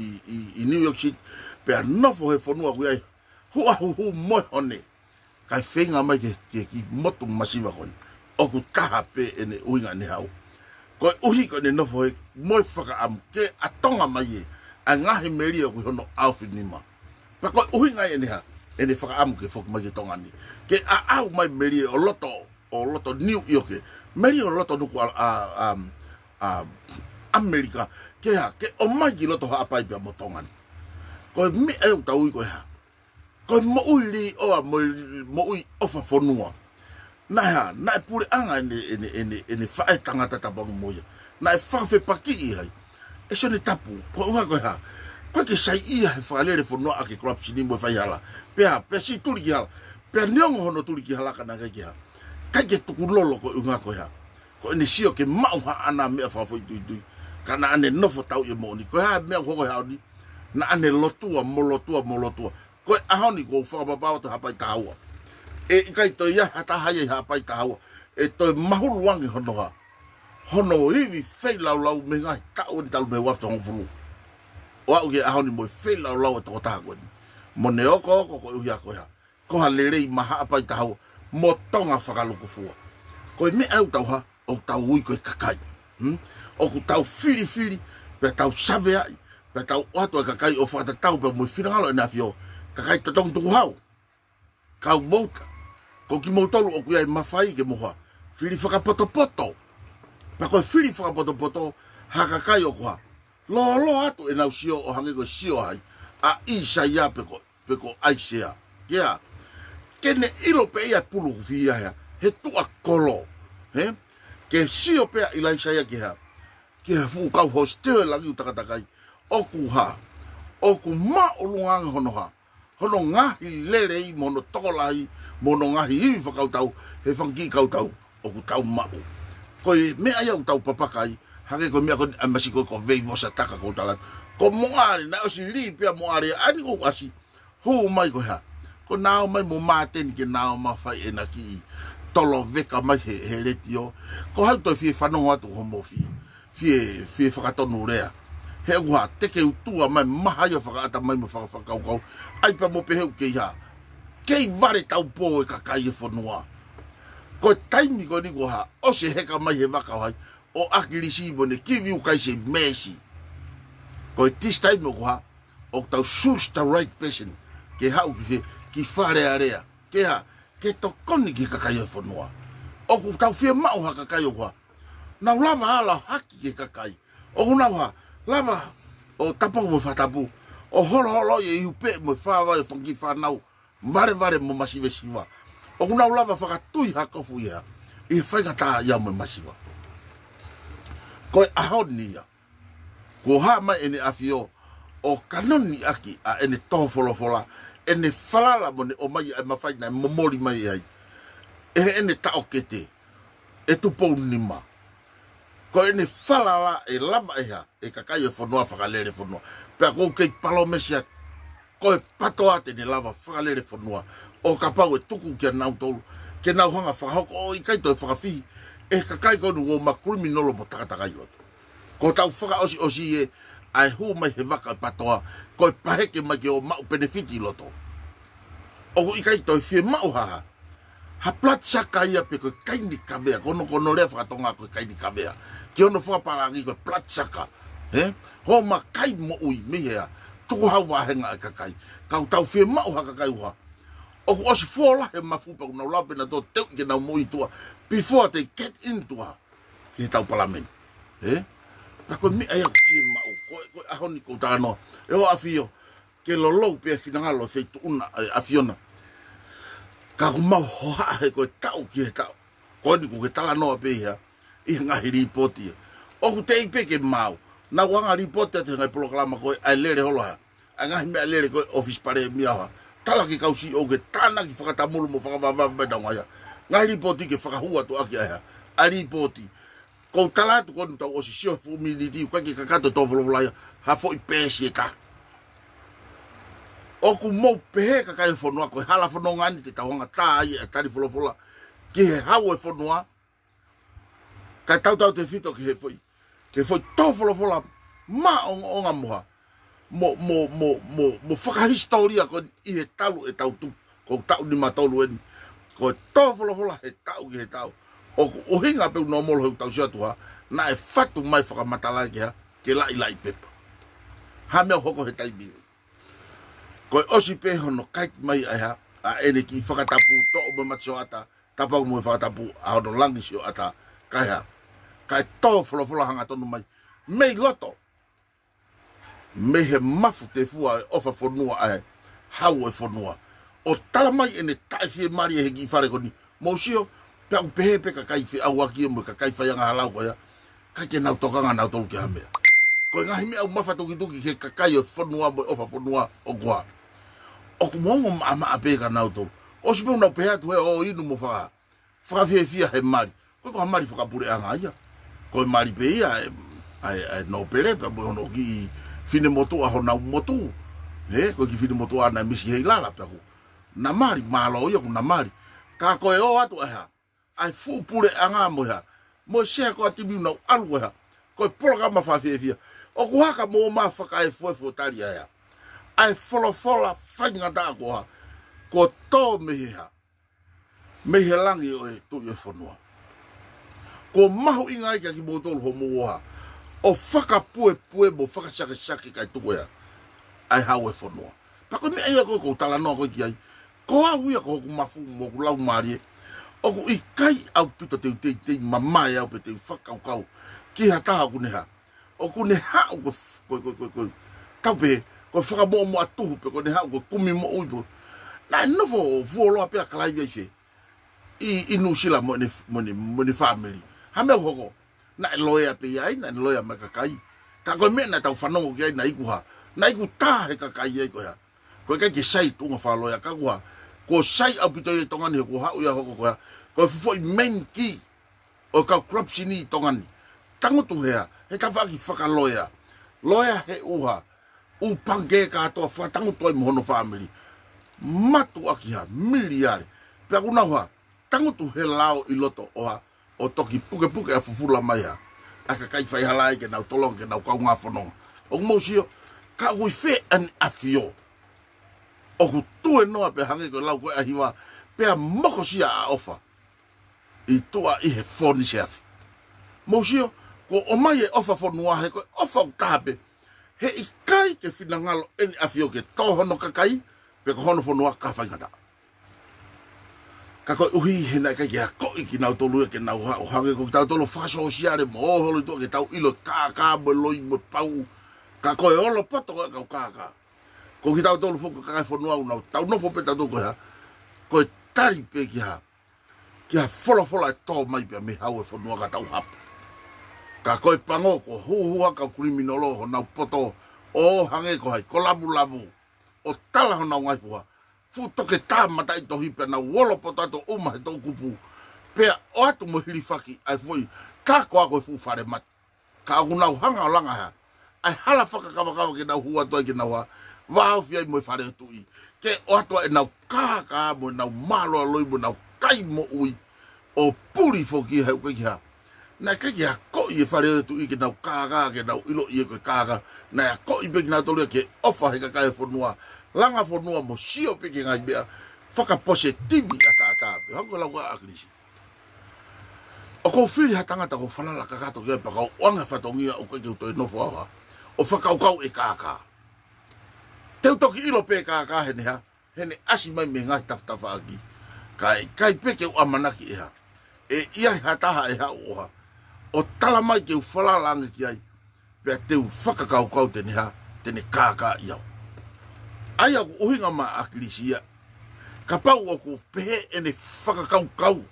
i New York City. Pe a nofo he whanua kui ai. Hua hu moi hone. Kai whenga mai ke ki motu masiva kone. O ku taha pe ene uinga ne hau. Koe uhi kone nofo he moi whaka amu. Ke atonga mai e. A ngahi meri o kui hono alfi nima. Pa koe uhi ngai ene ha. Ene whakaamu ke whoki mai ke tongani. Ke au mai meri o loto New York. Meri o loto nuku Amerika. Ke ha, ke o mai ki loto haapai pia mo tongani. Koe mi eu tau i koe ha. Koe mo ui li oa mo ui ofa fonua. Nai ha, nai pure anga ene whae tangata tabangu moia. Nai whawhe paki i hai. E so ne tapu, koe unga koe ha. Koe ke sai ia he whakalere fonua ake korapsi ni mo whai hala. Pea si tuli ki hala. Pea neongo hono tuli ki hala kana kai ki ha. Kai ke tuku lolo ko unga ko ha. Ko ene sio ke mau ha ana mea whawhoi tui. Kana ane nofo tau e mo ni. Ko ha mea koko ha ni. Na ane lotua mo lotua. Ko ahoni ko whakapapao te hapai tahaua. E kai to ia hata hai hapai tahaua. E to mahulu wangi hono ha. Hono hivi fei lau me ngai tau ni talu me wafta hongfulu. O au ke ahoni mo fei lau e toko taha koe ni. Mo ne oko ko uia koe ha. Ko ha lerei maha apai tahau. Mo tonga whakaluku fua. Koe me au tau ha. O tau ui koe kakai. O ku tau fili. Pe tau save ai. Pe tau oato e kakai o whakata tau. Pe mo whirangalo e nafio. Kakai tatong tuku hau. Kau vouta. Ko ki mautolu o kuia e mawhai ke moha. Fili whakapoto. Pe koe fili whakapoto. Ha kakai o kuha. Lo atu e nau sio o hange koe sio hai. A isa ia peko aisea. Kia. Kene ilo pe ia pulu kufia hea. He tua kolo. Ke sio pe ila isa ia kia. Kia fu kau hostel lagi utakatai. Oku ha. Oku ma olungang hono ha. Hono ngahi lere i mono tokolai. Mono ngahi hivi whakautau. He whangi kautau. Oku tau mau. Koe mea ia utau papakai. Hake koe mea koe amasiko ko vei mosa taka kautalat. Ko moare, na osi li pia moare, ani ko asi, hou mai ko ha. Ko nao mai mo mateni ke nao mawhai e na ki tolo veka mai he reti o. Ko hau toi fie whanongo atu homo fie whakatonu rea. He uha, teke utua mai mahai o whakaata mai mo whakakaukau. Ai pa mo peheu kei ha. Kei vare tau po e kakai e whanua. Ko taimi ko ni ko ha, o se heka mai he wakau hai. O akilisi mo ne kiwi ukai se mesi. Ko this time mo ha o tau choose the right person ke hau ki whare area ke ha ke to koni ki kakai o whanua o ku tau whia mau ha kakai o kua nau lava ala haki ke kakai o hunau ha lava o tapong mo whatapu o holo e iupe mo whawa e whangi whanau vare mo masive siwa o hunau lava whakatui ha kofu ia I whainga tā ia me masiwa. Koe ahoni ia. Ko ha mai ene afio o kanoni aki a ene toho folofola. Ene falala mo ne o mai ai mawhai na momori mai ai. Ene tao kete. E tupou nima. Ko ene falala e lava eha. E kakai e whanua whakalere whanua. Pea kou kei palo mesia. Ko e patoa te ne lava whakalere whanua. O ka pau e tuku kia nau tolu. Ke nau hanga whakahoko o i kaito e whakawhi. E kakai konu o ma kriminolo mo takatakai loto. Ko tau whaka osi e ai hu mai he waka patoa. Ko e paheke mai ke o mau benefiti loto. O i kaito e whie mau haha. Ha plat saka ia pe koe kaini kawea. Kono rea whakatonga koe kaini kawea. Ki ono whakaparangi koe plat saka. Ho ma kai mo ui mihea. Tuku hau wahenga e kakai. Kau tau whie mau haka kai uha. O osi fola he mafupa kuna ulape na to teu ke na moi tua before they get into her ke tau parlament pa ko mi ai fie ma ko ahoni ko tano e o afio ke lo lo pe finanga lo feito una afiona ka ko mau hoa he ko tau ke tau ko ni ko ke tala no pe ia I nga ripoti o ku te pe ke mau na wanga ripoti te ngai programa ko ai lere hola anga me lere ko office pare mi aha tala ki kausi o ke tana ki whakatamuru mo whakawawawai medanga ia. Ngai ripoti ke whakahua to aki aia. A ripoti. Kou tala atu konu tau osi sio fuminiti kwa ki kakato tō whalawalaya. Ha fo I pēsi e ka. O ku mou pehe kakai whanua koe hala whanua ngani te tauhanga tā ai e tari whalawala. Ki he hau e whanua. Kai tau te whito ki he whoi. Ke whoi tō whalawala ma onga moha. Mo whakahistoria ko I he talu e tau tu. Ko tau ni matolu eni. Ko tōwholohola he tau ki he tau. O hinga peu no molo heu tau siatua. Na e whatu mai whakamatalai ki ha. Ke lai pepa. Ha mea hoko he taimi. Ko osi pe hono kaik mai ai ha. A ene ki whakatapu to o me matio ata. Tapau mo e whakatapu a hono langi sio ata. Kai ha. Kai tōwholohola hanga tonu mai. Mei loto. Me he mafu te fua e ofa whanua ai, hau e whanua. O tala mai ene taifie mari e heki whare koni. Mausio, pia u pehe pe kakai whi au aki mo kakai whaianga halau koia. Kai ke nau tokanga nau tolu ki hamea. Koe ngahi mea u mafa toki he kakai e whanua mo e ofa whanua o kua. O ku mongo maa peka nau tolu. O si meu nau pehe atu he o inu mo whaka. Whakawhie fia he mari. Koe koha mari whakapure anga ia. Koe mari pe ia e no pere pe mo hono ki fine motu a hona motu ko ki fine motu ana misi hei lala pe ko na mari malo ia ko na mari ka ko e o atu ha ai fu pure anga mo ha mo se ko atibi no alu ha ko programa fa fia o ko haka mo ma fa kai fu tali ya ai fola fanga da ko ha ko to me he langi o e to ye fonua ko mahu inga ki mo tol ho mo ha o whakapue mo whakasake kai tuko ya. Ai hau e whanua. Pako mi ai ako kou tala noa koe ki ai. Ko au ia ko mafu mo ku lau marie. O ku I kai au pito te mamai au pe te whakaukau. Ki hataha kuneha. O kuneha au koe. Tau pe, koe whakamoa mo atuhu pe koe neha au koe kumi mo uipo. Na nofo vuoloa pia kalai vei se. I nusila mo ne family. Hamea hoko. Na loya pe ai na loya ma kakai ka ko me na tau whanongo ki ai na ikuha na iku tā he kakai ai ko ya ko ka ki sai tunga wha loya ka kua ko sai au pito i tongani ko hau ia hoko ko ya ko fufoi main ki o ka krapsini tongani tangutu hea he ka whaki whakaloya loya he uha u pange ka atoa whatangutu ai mohono family matu aki ha miliare pia kuna hoa tangutu he lao I loto oha o toki puke a fufula mai ha. Aka kai whai halai ke nau tolong ke nau kau ngā whanonga. O ku mausio, ka ui whe an afio. O ku tue noa pe hange koe lau koe ahiwa, pea moko sia a ofa. I tua I he whoni se afi. Mausio, ko o mai e ofa whanua he koe ofa o tāpe. He I kai ke whinangalo eni afio ke tōhono kakai, pe ko hono whanua ka whaingata. Ka koe uhi he nai kai ke hakoi ki nau tolu ke nau hange ko tau tolu whaso o siare mo oholo I ke tau ilo kākā mo loi mo pau. Ka koe olo poto koe kau kākā. Ko ki tau tolu whuka kakai whanua unau tau nofo pe tau toko ha. Koe tari pe ki ha. kia fola e tō mai pia me hau e whanua ka tau hapa. Ka koe pango ko huhua ka kriminolo ho nau poto o hange ko hai, ko lavu. O tala ho nau ngai puha. Fu toke tā mata i tohi pia nau wolo poto ato uma he tō kupu. Pea o atu mo hilifaki ai foi ka ko ako e fu whare mati. Ka aku nau hanga o langa ha. Ai hala whakakawa ke nau hua toi ke nau ha. Wahau fiai mo e whare atu i. Ke o atua e nau kāka mo e nau malo aloi mo nau kai mo ui. O puri foki hau kai ki ha. Nā kai ki ha ko i e whare atu i ke nau kāka ke nau ilo i e koe kāka. Nā ko i peki nau tolu ke ofa he kakai e whanua. Langa whanua mo sio peki ngai mea. Whakapose tivi ata. Hanko lau ka aklisi. O kou whiri ha tangata ko whanala kakato kia pa kau oanga whatongia o kai keu toi nofo awa. O whakaukau e kāka. Teu toki ilo pe kāka hene ha. Hene asi mai me ngai taftafa aki. Kai peke u amanaki e ha. E ia hataha e ha oha. O tala mai keu whalalangi ki ai. Pea teu whakakaukau tene ha. Tene kāka iau. Ai aku uhinga ma akilisia. Ka pau aku pehe ene whakakaukau.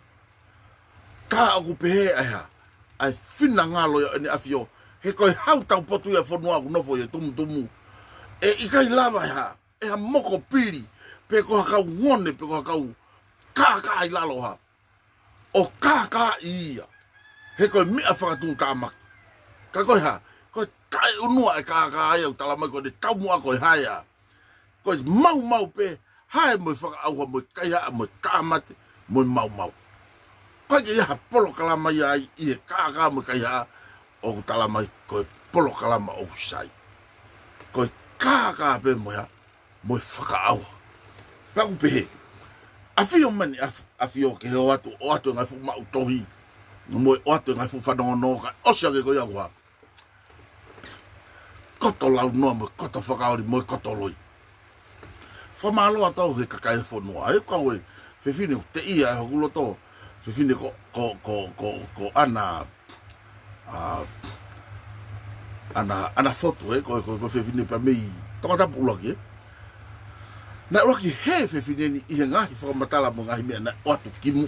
Ka aku pehe ai ha. Ai whina ngalo ya ene afio. He koe hau tau potu ia whanua aku nofo ia tumu. E ikai lava ha. E ha moko piri. Pe ko hakau ngone, pe ko hakau kāka i lalo ha. O kāka ia. He koe mea whakatū tāmaki. Ka koe ha. Koe tai unua e kāka ai au talamai koe ne taumu a koe hai a. Koe mau pe. Hae moi whakaauha moi kaiha moi tāmate moi mau. Koe ke iha polo kalama ia i e kāka moi kaiha. O talamai koe polo kalama o sai. Koe kāka pe moi ha. Moi whakaauha. Paku pehe. Afio mani afio ke o atu ngai fu mau tohi. Moi o atu ngai fu whanonga noka. Osia ke koe au ha. Koto lau noa moi koto whakaori moi koto loi. Whamaloa tau he kakai whanua. Ai kau e whiwhine o te ia e hokulo tau. Whiwhine ko ana ana foto e ko whiwhine pa mei. Tonga tapu ulaki e. Na uraki he whiwhine ni i he ngahi whakamatala mo ngahi mea na o atu kimu.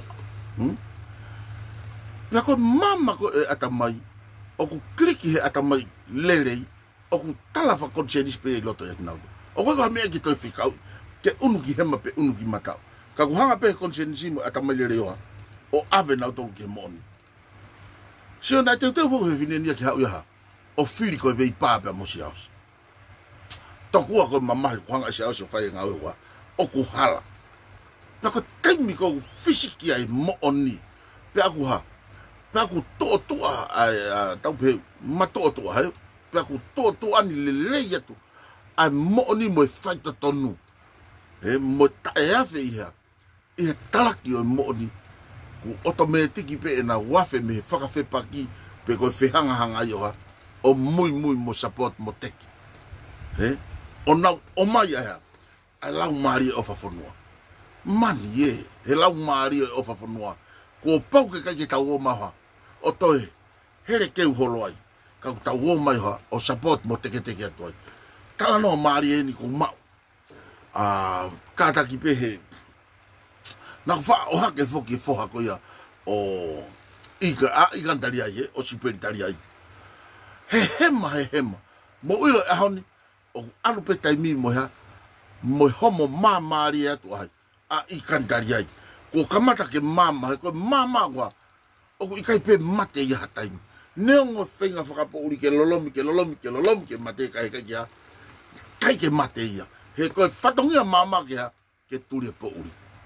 Pea koe mama ko e atamai. O ku kriki he atamai lerei. O ku tala whakonsenis pe e loto e tinaudo. O koe koha mea ki toi whikau. Ke unuki hema pe unuki matau. Ka kuhanga pe konsenisimo atamai lerei oha. O ave nau tolu ke moni. Sio nai teu fuku he whine ki hau iaha. O whiri koe vei pāpea mo si hausi. Tokua koe mamahi kuhanga si hausi o whai ngau ewa. O ku hala. Pea koe teimi koe fisiki ai mo oni. Pea ku ha. Pea ku toa tau pe ma toa hai. Pea ku toa ani lelei atu. Ai mo oni mo e whaita tonu. E mo tae afe iha. Iha talaki o mo oni. Ku oto me tiki pe e na wafe me whakawhe paki. Pe koe whehanga i oha. O mui mo support mo teki. O nau o mai aia. Ai lau maari e ofa whanua. Mani e. He lau maari e ofa whanua. Ko pau ke kai ke tau o maha. O toe. Here keu holo ai. Kau tau o mai hoa. O support mo teke atuai. Tala noa maari e ni ko mau. Kātaki pehe. Nā ku wha o hake whoki e whoha ko ia. O ikan tari ai e. O siperi tari ai. He hema. Mo ilo e haoni. O alu pe taimi mo ha. Mo homo maari e atu ai. A ikan tari ai. Ko kamata ke mama. Ko mama kwa. O ku ikai pe mate i hataimi. Neongo whenga whakapouri ke lolomi ke mate kai kia. Kai ke mate ia. He koe whatongia mama ke ha. Ke turi e pouri.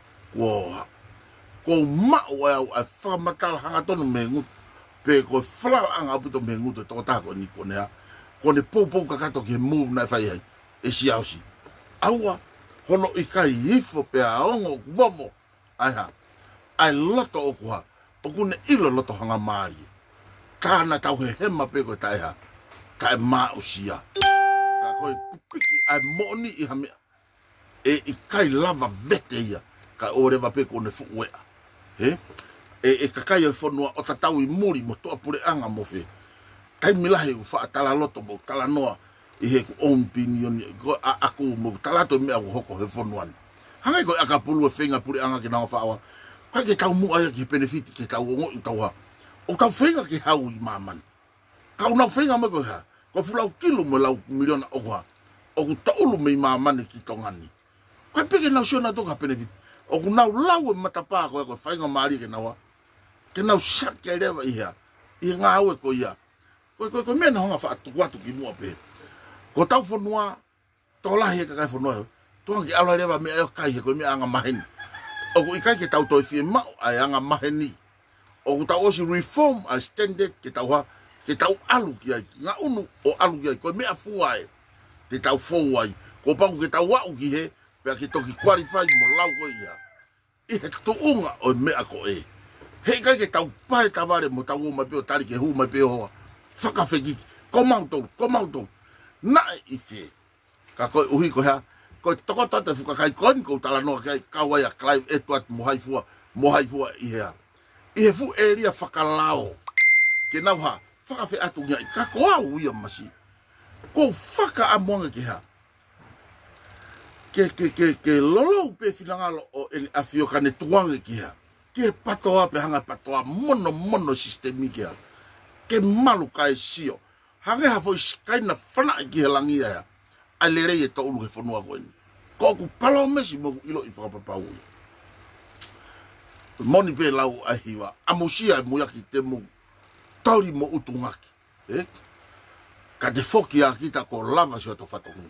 Ko mao au ai whakamatala hanga tonu me ngutu. Pe koe whalala anga aputo me ngutu. Toko tako ni kone ha. Kone pou kakato ke move na whai hai. E si ausi. Aua. Hono i kai hifo pe aongo kubobo. Ai ha. Ai loto o kuha. O kune ilo loto hanga maari. Kāna tau he hema pe koe tai ha. Tai maa usia. Ka koe piki ai moni i hamea. E i kai lava vete ia. Ka orewa pe kone fuuea. E kakai e whanua o tatau i muri mo toa pure anga mo fe. Kai milahe u wha tala loto mo tala noa. I he ku own opinion. Aku mo talato mea ku hoko he whanuani. Hangai koe aka pulu e whenga pure anga ki nao whaua. kai ke tau mu ai ki benefit ke tau ngo i tau ha o tau fenga ke hau i maman kau na fenga me ko ha ko fulau kilo mo lau miliona o ha o ku taulu me maman ki tongani kai peke na siona to ka benefit o ku nau lau matapa ko fainga mari ke nawa ke nau sakere wa ia i ngā aue ko ia ko mena honga fa atu watu ki mua pe ko tau fonua tola he ka kai fonua to ki ala rewa me ai kai ko me anga maheni o ku ikai ke tau toi fie ma ai anga maheni o ku tau osi reform a standard ke tau ha ke tau alu ki ai nga unu o alu ki ai ko me afuai te tau fo ai ko pa ke tau wa ki he pe ki toki qualify mo lau ko ia i he tu unga o me ako e he kai ke tau pai tavare mo tau ma pe o tari ke hu ma pe ho whakawheki, komautou, nai i whi. Ka koe uhi koe ha, koe toko tate whukakai koni kou tala noa kai kawai a Clive Edward mohaifua i hea. I he fu eria whakalao, ke nau ha, whakawhi atu ngai, ka koa uia masi. Ko whaka a moanga ke ha. Ke lolo pe whilangalo o eni awhio kane tuange ki ha. Ke patoa pe hanga patoa mono sistemi ki ha. Ke malu kai sio hange ha foi kaina fana ki helangi ya alere e to ulu ke fonua ko ni ko ku palo mesi mo ilo i fa papa u moni pe lau ahiwa amusia mo ya ki temu tori mo utungaki ka de foki ya kita ko lava so to fatongi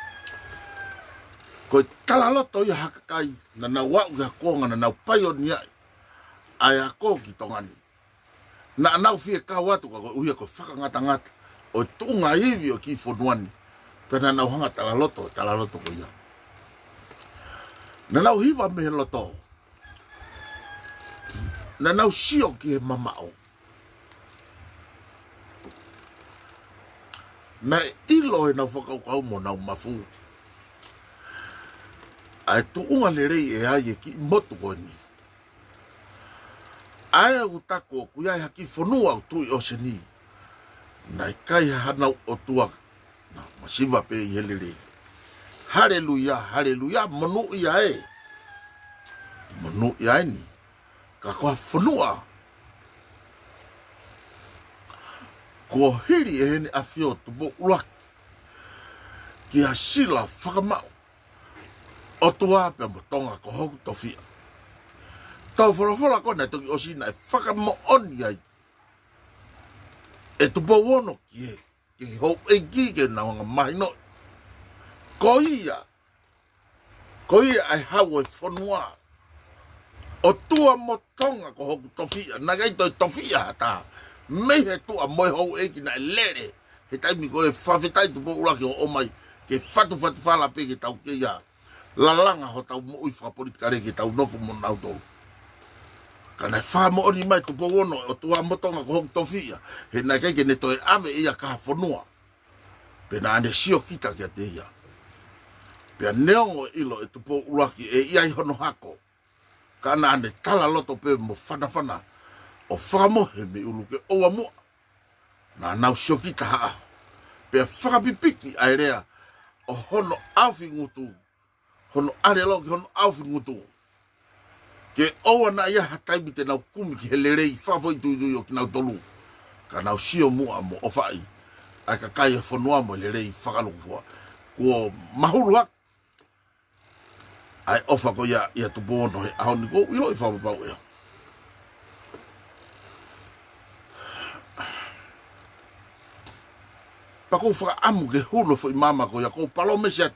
ko talalo to ya hakai na wa ga ko ngana na pioneer aya ko ki tongani na nau fie ka watu ka uia ko whakangata o tunga hivi o ki fonuani pena nau hanga talaloto ko ia na nau hiva me loto na nau sio ki he mamao na ilo e nau whakaukau mo nau mafu ai tuunga le rei e ai e ki motu koni ai utako kuia haki fonua tui o seni nai kai hana o tua na masiva pe yelele haleluya monu ia ni ka ko fonua ko hiri e ni afio tu bo ulak ki asila fakama o tua pe motonga ko hoku tofia tau whorowhora kona toki o sina e whakamo oni ai. E tupo wono ki he hou e ki ke na wanga mahi no. Ko ia ai hau e whanua. O tua mo tonga ko hoku tofia, na gai toi tofia hata. Mei he tua moi hou e ki na e lere. He taimi ko e whawhetai tupo uraki o omai, ke whatu whala pe ke tau ke ia. Lalanga ho tau mo ui whakapolitika re ke tau nofu mo nau tolu. Kana whamo oni mai tupo wono o tua motonga ko hoku tofia. He nai kei ke ne toi ave ia ka whanua. Pena ane sio kita kia te ia. Pea neongo ilo e tupo uraki e iai hono hako. Kana ane tala loto pe mo whana. O whakamohe me uluke oua mua. Na nau sio kita haa. Pea whakapipiki ai rea. O hono awhi ngutu. Hono are loki hono awhi ngutu. Ke oa na ia hataimi te nau kumi ki he lerei whawhoi tui o ki nau tolu. Ka nau sio mua mo o whai. Ai ka kai e whanua mo lerei whakalukufua. Kua mahuru hak. Ai ofa ko ia tupo ono he ahoni ko ilo i whapapau ea. Pako whaka amu ke hulo fo i mama ko ia ko palo mesiat.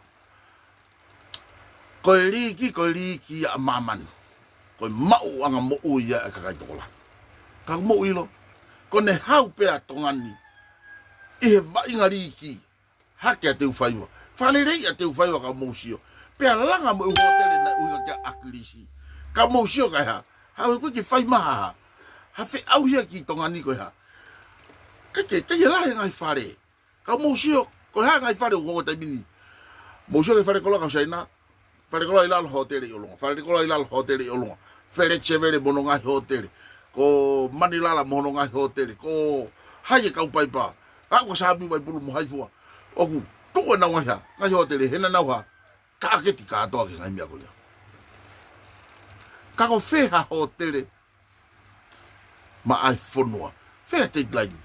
Ko e liki ia mamani. Ko mau anga mo uia e kakai tokola. Ka mo ilo. Ko ne hau pea tongani. I he vainga riki. Hake a te uwhaiwa. Whalerei a te uwhaiwa ka mousio. Pea langa mo uhotere na uiga kia akirisi. Ka mousio kai ha. Hau e koe ke whai maha. Ha whi au hia ki tongani koe ha. Kake lahe ngai whare. Ka mousio. Koe ha ngai whare uho te mini. Mousio ke whare kola ka saina. Whare kola ilal hotere i olonga. Whare kola ilal hotere i olonga. Where chevere mono ngai hotere. Ko manilala mono ngai hotere. Ko haie kau paipa. Ako sabi wai pulu mo haifua. Oku tuko na ngai ha. Ngai hotere hena nau ha. Ka aketi ka atoa ki ngai mia koia. Kako feha ho tele. Ma ai fonua. Feha te glaini.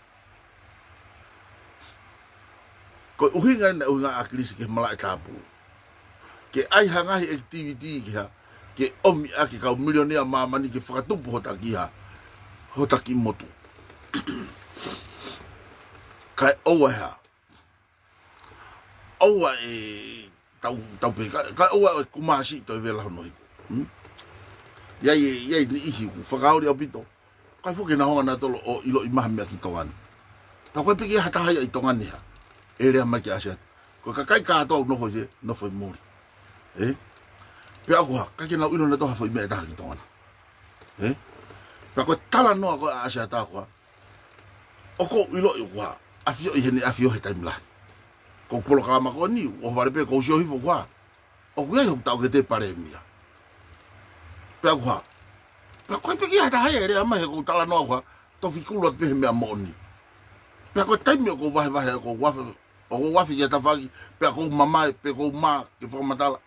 Ko uhinga na unga aklisi ke malai kapu. Ke ai hangahi activity ki ha. Ke omi aki kau milionea mamani ke whakatupu hotaki ha. Hotaki motu. Kai owa ha. Owa e tau pe. Kai owa e kumasi to e vela hono hiko. Yai ni ihi ku whakauri au pito. Kai fuke na honga na tolo o ilo i maha mea ki tongani. Tau koe piki hatahaya i tongani ha. E rea mai ki asia. Ko kai kātou nofo se, nofo i mori. Pea aku ha, kake nau ilo na toha fo i mea taha ki tongani. Pea koe tala noa koe asia taha koa. Oko ilo i koa, afio i hene afio he taimlahi. Ko polo kalama koa ni, o warepe ko usio hifo koa. O kuia hok tau ke te pare mia. Pea aku ha, pea koe piki hatahaya e rea mai he ko tala noa koa, tofi kulu at pehe mea mooni. Pea koe taimi o ko wahe o ko wafe, o ko wafi kia tawhaki, pea ko mamae, pea ko maa, ke whakamatala.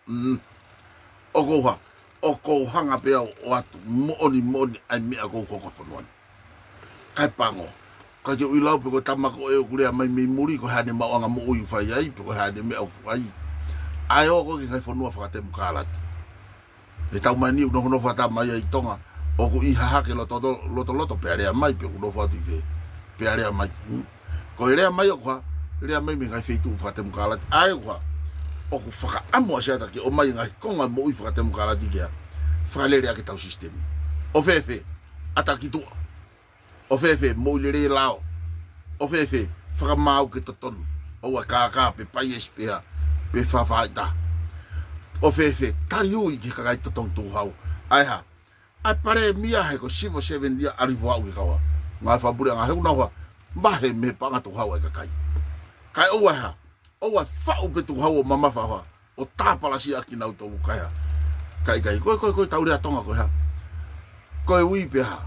O ko ha, o ko hanga pea o atu, mooni, ai mea ko koko whanuani. Kai pango, kai ke uilau pe ko tamako e o kurea mai mei muri, ko hane mauanga mo ui whai ai, pe ko hane mea o whai. Ai o ko ki kai whanua whakatemu kārati. E tau mai ni unohono whata mai ai tonga, o ko i hahake loto pea rea mai, pe uno whati te, pea rea mai. Ko e rea mai o kwa, rea mai me ngai wheitu whakatemu kārati. Ai o kwa, o ko whaka amo aseata ke o mai ngai konga mo ui whakatemu kārati kia, whakalerea ke tau sistemi. O whewe, atakitua. O whewe, mo i le lao. O whewe, whakamau ke totonu. O a kākā pe paies pea, pe whawhaita. O whewe, tari ui ki kakai totonu tūhau. Ai ha, ai pare mia he ko sivo 7 dia arivo au ki kaua. Ngai whabure ngā heu naua, mahe me panga tūhau ai kakai. Kai oua ha, oua whau pe tūhau o mama whaua. O tāpalasi aki nau tolu kai ha. Kai, koe taurea tonga koe ha. Koe ui pe ha.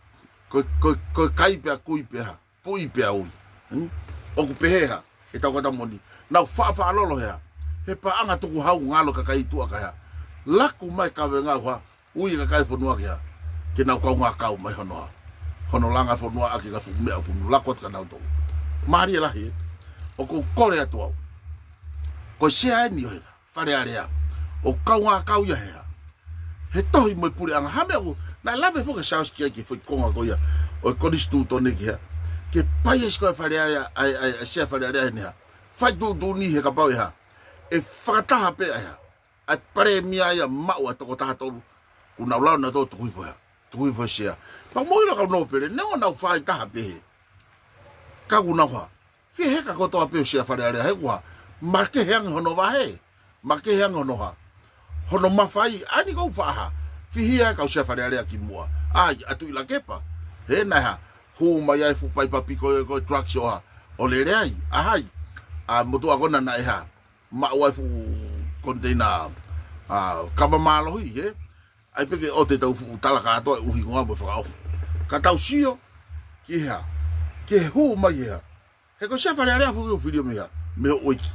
Koe kai pea kui pe ha. Pui pea ui. Oku pehe ha, e tau kata moni. Nau wha lolo he ha. He pa anga tuku hau ngalo kakai tua kai ha. Laku mai kawe ngā hoa, ui kakai whanua ki ha. Ke nau kau ngā kau mai honoa. Hono langa whanua aki ka whukumea punu. Lakot ka nau tolu. Maari e lahi e. O ko kore atu au. Ko sea e ni o hewa. Whare area. O kau ngā kau ia hea. He tohi moi pure anga. Hame aku. Nā lawe whoka saos ki ai ki whai konga ko ia. O koristu tone ki hea. Ke pai e skoe whare area. Ai sea whare area he ni hea. Whai tū ni he ka pau e hea. E whakataha pe ai hea. Ai pare mia ia mau a toko taha tolu. Kuna ulau na tō tukui whai hea. Tukui whai sea. Pa moira kau no pere. Neo nau whai taha pe he. Kaku nau ha. Fie heka kotoa peo sea whare area he kua. Ma ke heanga hono wahe. Ma ke heanga hono ha. Hono mawhai. Ani kou whaha. Fihia kau sea whare area ki mua. Ai, atu ila kepa. He nai ha. Hu mai ai fupai papi koe trucks o ha. O le reai. Ahai. A motu agona na e ha. Ma wai fu container. Kama malohi he. Ai peke o te tau fu talaka atoa e uhi ngoa mo whakaofu. Ka tau sio. Ki ha. Ke hu mai he ha. He ko sea whare area fuki o whirio me ha. Me o oiki.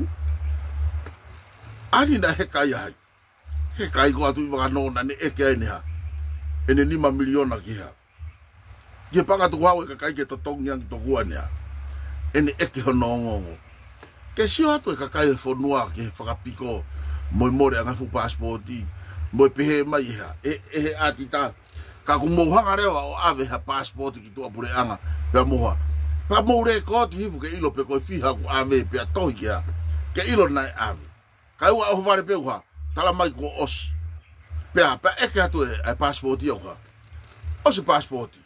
Ani na he kai hai. He kai ko atu i waka nona ne eke ai ne ha. Ene 5 miliona ki ha. Ke panga tu hau e ka kai ke totongi ang tokua ne ha. Ene eke hono ngongo. Ke sio atu e ka kai e whanua ke he whakapiko. Moi more anga fu passporti. Moi pehe mai ha. E ati ta. Ka kumouhanga rewa o ave ha passporti ki tua pure anga. Pea moha. Pa moure koti hifu ke ilo pe koe fiha ku ave pea tohi ki ha. Ke ilo nai ave. Kai ua ahu vare peu ha. Tala mai ko osi. Pea eke atu e passporti au ha. Osi passporti.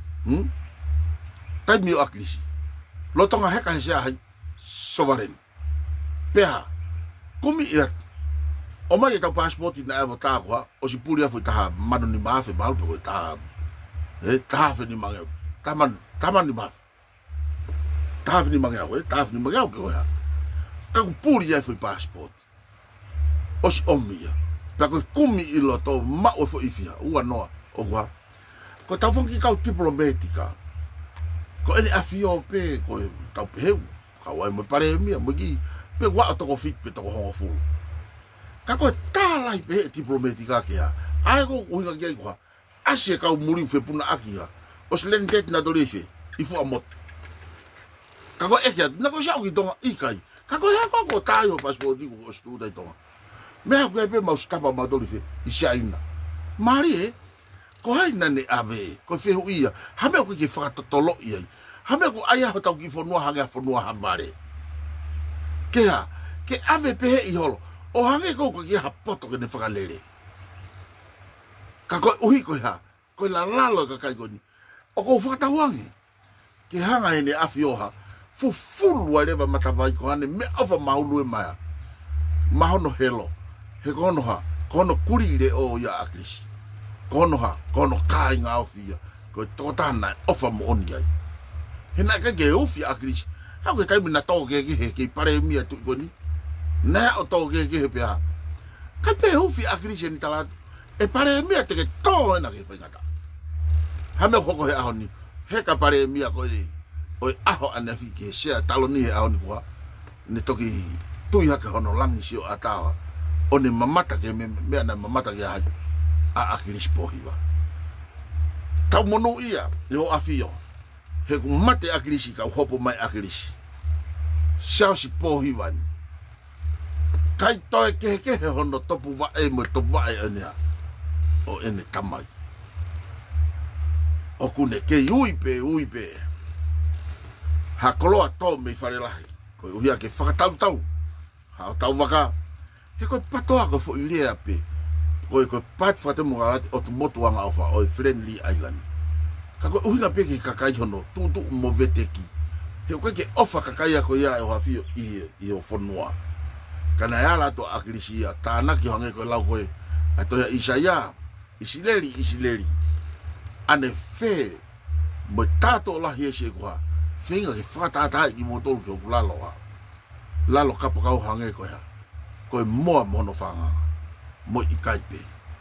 Tai mi o aklisi. Lotonga heka he sea hai. Sovereign. Pea. Kumi ia. O mai e tau passporti na evo tā kua. Osi puri afu i taha manu ni maafe malu pe koe taha. Taha ni mangeu. Taha ni maafe. Taha ni mangeu. Taha ni mangeu pe koe ha. Kaku puri afu i passporti. Osi omia. Pea koe kumi ilo tau mao fo ifia. Ua noa. O kua. Ko tau fonki kau diplomatika. Ko ene afio pe koe tau peheu. Kau ai mo pare mia. Mo ki. Pe wa o toko fit pe toko hongo fulu. Ka koe tālai pehe diplomatika ke ha. ai ko uhinga kia ikoha asie kau muri fe puna akia o se len det na dolife ifu amot kako ekia na ko siau ki tonga ikai kako ya ko tayo passport di ko stu dai tonga me ha ko pe mau skapa ma dolife isiaina mari ko hai na ne ave ko fe uia ha me ko ki fa tolo ia ha me ko aya ho tau ki fonua hanga fonua ha mare ke ha ke ave pe i holo o hange ko ki ha poto ke ne fa lele kako uhi ko ha ko la lalo ka kai goni o ko fa tawangi ke hanga ene afioha fu fulu ale ba matavai ko ane me ova maulu e maya mahono helo he kono ha kono kurire o ya akrishi kono ha kono kai nga ofia ko totana ofa mo oni ai hena ka ge ofia akrishi ha ko kai mina to ge ke pare mi atu goni na o to ge pe ha ka pe ofia akrishi ni tala e pare mi ate ke to na ke fengata ha me ko he ahoni he ka pare mi ko ni oi aho anafi ke share taloni e ahoni kwa ne toki tu ya ka hono langi sio atawa one mamata ke me ana mamata ke ha a akilish pohiwa tau mono ia yo afio he ku mate akilish ka hopo mai akilish sao si pohiwa kai to ke hono topu va e mo topu va e ania o ene tamai o kune ke uipe ha koloa to me fare lahi ko uia ke whakatau ha tau waka he ko patoa ko fo ilia pe ko pat fate mo galati o moto anga ofa o friendly island ka ko uia pe ke kakai hono tu mo veteki he ko ke ofa kakai ko ya o hafio i o fonua kana ya la to akrisia tana ki hange ko lau ko ato ya isaya isileri ane fe mo tato la hiese kwa finga ke fata ta i mo tolu ko lalo kapo kau hange ko ya ko mo mono fanga mo ikaipe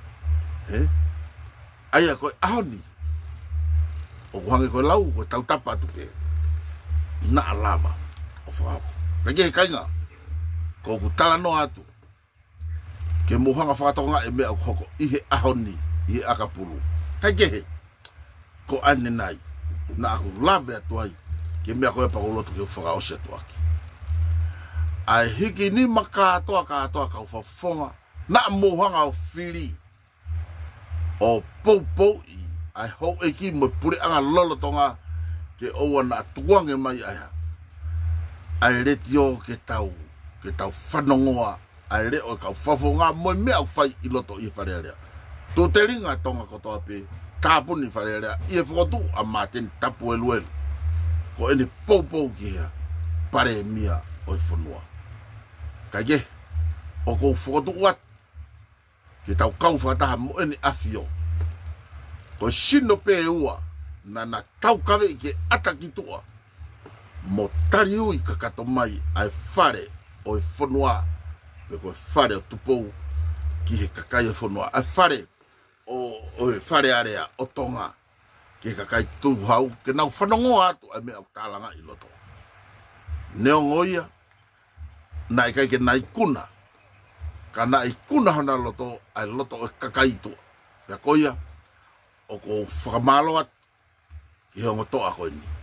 aya ko ahoni o hange ko lau ko tau tapa tu pe na alama o fa kage kainga ko kutala no atu ke mo hanga fatonga e me ko ihe ahoni i akapulu kage ko anenai na ko lave atuai ke me ko pa ko lotu ke fora o setu aki ai hiki ni maka to ka fa fonga na mo hanga o fili o popo i ai ho e ki mo pure anga lolo tonga ke o na tuange mai ai ai retio ke tau fanongoa ai re o ka fafonga mo me au fai i loto i farerea to telinga tonga ko to pe tapu ni farerea i fotu a maten tapu eluel ko ene popo kia pare mia o fonua kage o ko fotu wat ke tau kau fata mo ene afio ko sino pe ua na tau kave ke atakitua mo tariu i kakato mai ai fare o fonua pe ko fare o tupo ki he kakai o fonua ai fare o fare area o tonga ke kakai tu hau ke nau whanongo atu ai mea talanga i loto neo ngoia nai kai ke nai kuna ka nai kuna hana loto ai loto o kakai tu pia koia o ko whakamalo atu ki hongo toa koe ni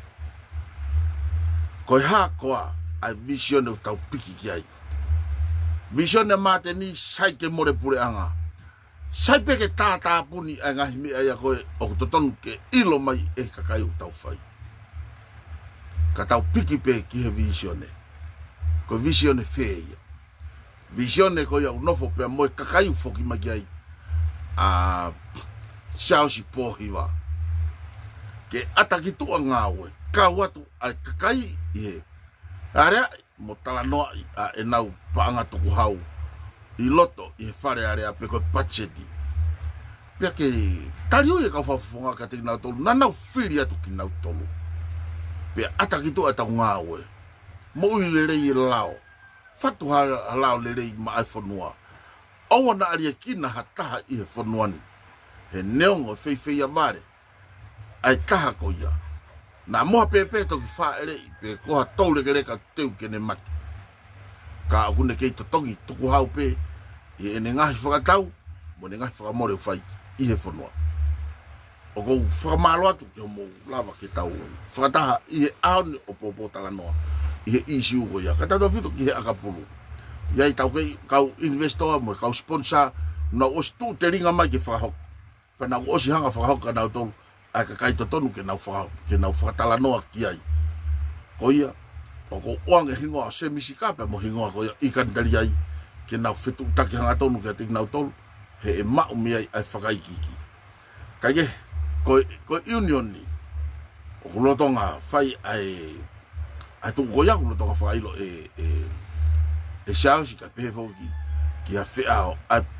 koe haa koa ai vision o tau piki ki ai vision e mate ni sai ke more pure anga sai peke tata puni ai ngahi mi ai koe o totonu ke ilo mai e kakai o tau fai ka tau piki pe ki he vision e ko vision e feia vision e koe au nofo pe mo e kakai o foki maki ai a sao si pohiwa ke ataki tua ngawe ka watu ai kakai i area mo tala noa a e nau paanga tuku hau i loto i fare area pe koe pacheti pia ke tariu e ka whafonga ka te nau tolu na nau whiri atu ki nau tolu pia ataki tua tau ngawe mo i lerei i lao fatu halao lerei ma ai whanua awa na aria kina hataha i he whanuani he neongo feifei a vare ai kaha ko ia na moha pepe to ki wha ere i pe koha taule ke reka teu kene mati ka akune kei totongi tuku hau pe i ene ngahi whakatau mo ngai fa mo le fai I he fonua o go fa malo atu ke mo lava ke tau fa ta I he aun o popo tala no I he issue go ya kata do fito ki he akapulu ya I tau ke kau investor mo kau sponsor na o stu te ringa mai ke fa ho pana o si hanga fa ho kana to a ka kai to tonu ke na fa tala no ki ai ko ia o ko oange hingo a se misikape mo hingo ko I kan tali ai ke na fitu taki hanga tonu ke tik na tolu he e mau mi ai whakai kiki. Kai ko union ni o kulotonga whai ai tu goia kulotonga whai lo e shausi ka pehe fauki ki a wheao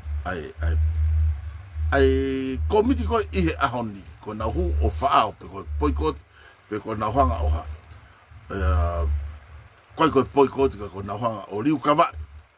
ai komiti ko I he ahoni ko na hu o whaao pe ko poikot pe ko na hanga oha ko poikot ko na hanga o liu kawa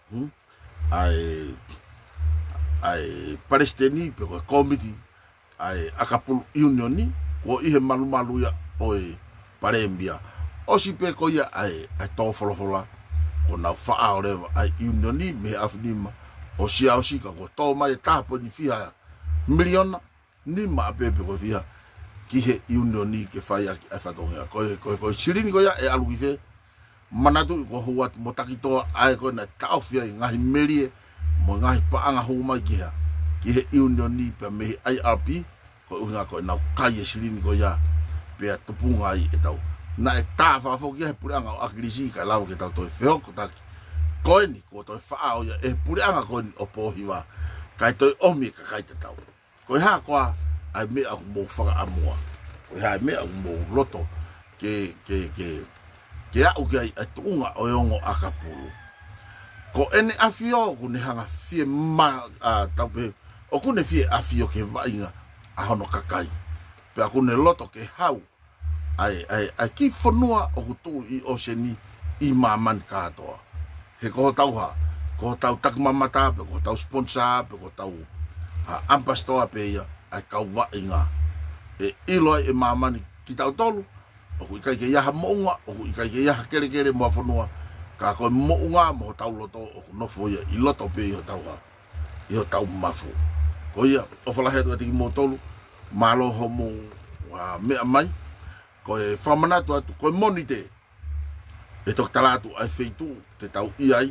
ai Palestini pe ko komiti ai akapulu union ni ko I he malu ya oi parembia o si pe ko ia ai to folofola ko na fa ore ai union ni me afnima o si ka ko to mai tapo ni fia miliona ni ma pe ko fia ki he union ni ke fa ya fa tonga ko sirini ko ya e aluife manatu ko huat motakito ai ko na taufia ngai melie mo ngai paanga huma ki he union ni pe me IRP ko unga ko na kai sirini ko ya pe tupunga I etau na etafa fo ki he puranga agrisi ka lau ke tau to feo ko ta ko ni ko to fa o ya e puranga ko o pohiwa kai to omi ka kai te tau ko ha ko ai me a mo fa amua ko ha me a mo loto ke a o ke ai tunga o yongo akapulu ko ene afio ku ne hanga fie ma tape o ku ne fie afio ke vainga a hono kakai pe aku ne loto ke hau ai ki fonua o ku tu I oseni I maman katoa he ko tau tak mamata pe ko tau sponsor pe ko tau ambassador pe ia ai kau vainga e ilo e maman ki tau tolu o ku kai ke ia monga o ku kai ke ia kere mo fonua ka ko mo unga mo tau loto o no foi I loto pe yo tau mafu ko ia o fala heto ti mo tolu malo homo wa me mai ko e famana to ko monite e tok talatu ai feitu te tau ai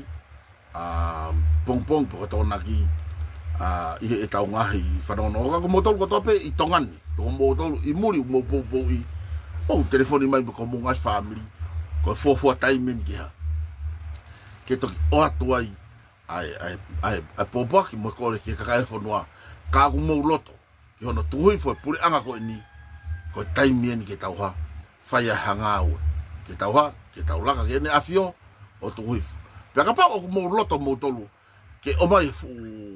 pong po to naki I e tau ngahi fanono ko mo tolu ko tope I tongan to mo tolu I muri mo po I o telefoni mai ko mo ngai family ko fo timing ki ke to o atu ai popoki mo ko ke ka fonua ka mo loto ki hono tuhi fo puri anga ko ni ko taimien ke tau ha faya hangau ke tau laka ke ne afio o tuhi pe ka pa o mo loto mo tolu ke o mai fu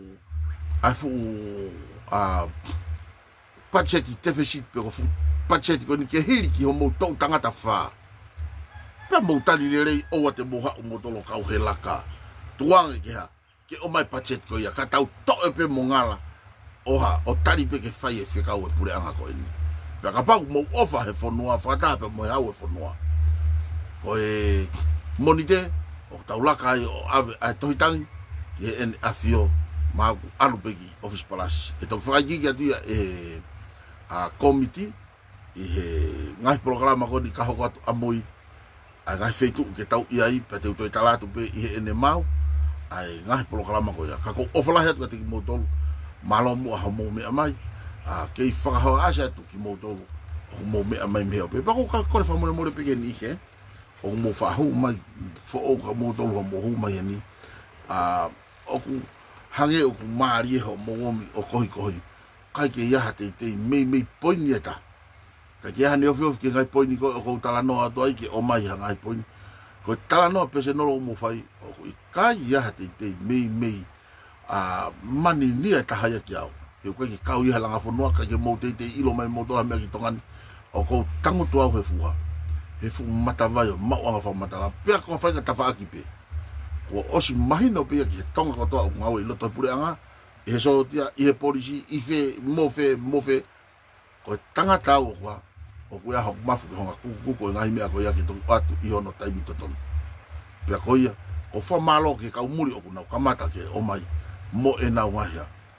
pacheti deficit pe ko fu pacheti ko ni ke hiri ki mo to tangata fa pe mo tali le o te mo ha mo tolo ka o helaka tuang ke o mai pachet ko ya ka tau to e pe mo ngala oha o tali pe ke fai e fika o pure anga ko ni pe ka pa mo ofa he fonua fata pe mo ha o fonua ko e monite o taulaka o a toitang ke en afio ma alu pegi office palace e to fai ki dia a committee e ngai programa ko ni ka ho amoi a ngai feitu ke tau ai pe te to talatu pe I ene mau ai ngai programa ko ya ka ko ofala het ka ti mo tolu malo mo ha mo me mai ke fa ha asa tu ki mo tolu mo me mai me pe pa ko fa mo pe ni he o mo fa hu mai fo o ka mo tolu mo hu mai ni o ku hange o ku mari ho mo mi o ko kai ke ya te me poinieta ka ke ha ne o ke ngai poini ko tala no ato ai ke o mai ha ngai poini ko tala no pe se no mo fai o kai ya te me mani ni ta haya ki au e ko ke kau ia langa fonua ka ke mo te ilo mai mo to me ki tongan o ko tango to au he fu mata vai ma wa fa mata la pe ko fa ka fa ki pe ko os mahino pe ki tonga ko to ngau I loto pure anga e so tia I polisi I fe mo fe ko tanga tau ko o ku ya ho mafu ko ko ngai me ko ya ki to atu I ono tai bito ton pe ko ia o fa malo ke ka umuri o ku na kamata ke o mai mo e na wa ya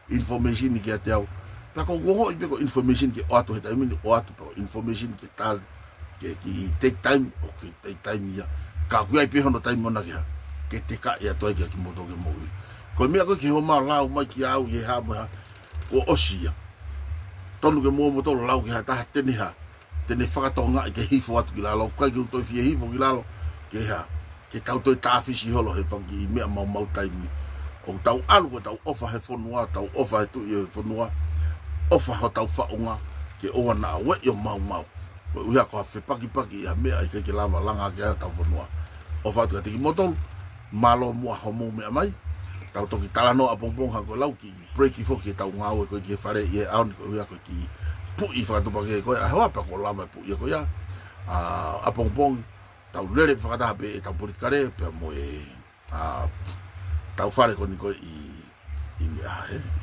information ni ke teo pa ko go i ko information ke auto he time ni auto information ke tal ke ki take time o ke take time ya ka ku ai pe hono time mona ke te ka ya to ke mo to ke mo ko mi ko ke ho ma la ma ki au ye ha ma ko osia tonu ke mo to la ke ta te ni ha te ne whakatonga ke hifo atu ki lalo kai ki utoi fia hifo ki lalo ke ha ke tau toi tāwhisi holo he whangi i mea mau taimi o tau alu ko tau ofa he whanua tau ofa he tui he whanua ofa ho tau whaunga ke oa na we yo mau ko uia ko hawhi paki i ha mea i ke lava langa ke ha tau whanua ofa atu ka tiki motolu malo mua homo mea mai tau toki talano a pongpong ha ko lau ki breaki fo ki tau ngau e ko ki whare i e aun ko uia ko ki pu i whakatupa ke koe a hewa pa ko lava pu i ko ia a pongpong tau lere whakataha pe e tau purikare pe mo e tau whare ko ni koe i mea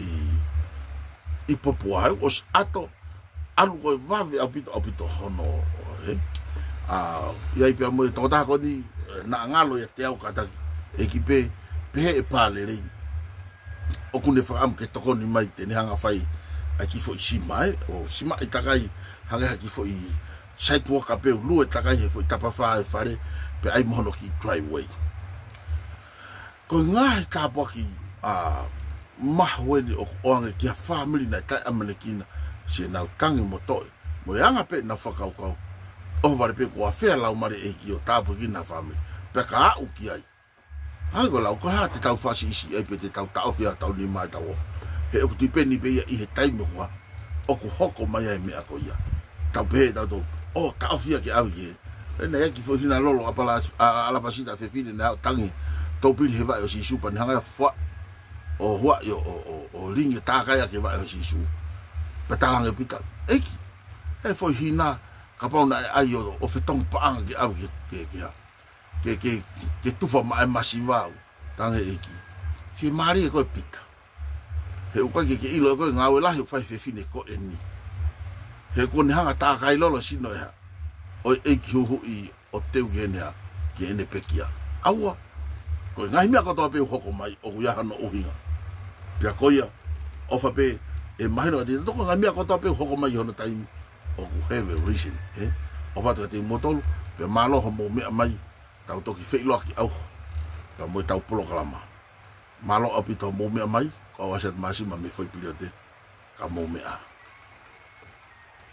i popua hau os ato alu koe wawe au pito hono iai pe mo e totaha ko ni na ngalo e te au kata e ki pe he e pale rei o kune whakam ke toko ni mai te ni hanga whai a ki fo i sima o sima i takai hanga ki fo i sidewalk a pe lu e takai he fo i tapa wha e whare pe ai mohono ki driveway ko ngā he tāpua ki mahueni o oange ki a family na tai amanekina si nau tangi mo toi mo anga pe na whakaukau o ware pe kua whea lau mare e ki o tāpua ki na family pe ka au ki ai hango lau ko ha te tau whasi isi ai pe te tau tau whia tau ni mai tau ofa he o kuti peni pe ia i he taime hua o ku hoko mai ai mea ko ia tau pe tau tau o tau whia ke au ye e na eki fo hina lolo ala pasita fefine na tangi tau pili he vai o si supa ni hanga fwa o hua yo o lingi tākai ke vai o si su pe talange pita eki e fo hina ka pauna ai o whetong paanga ke au ke tufa mai masiwau tange eki fi mari ko pita he uka ke ilo ko ngawe la he fai fefine ko eni he ko ni hanga ta kai lolo sino ha o e ki hu i o teu genia ke ene pekia aua ko ngai mea ko to pe hoko mai o ya no o hinga pe ko ia o fa pe e mai no ti to ko ngai mea ko to pe hoko mai hono time o ku have reason o fa te motol pe malo ho mo me mai tau to ki fe lo ki au pa mo tau programa malo apito mo me mai ko aset masima me foi pilote ka mo mea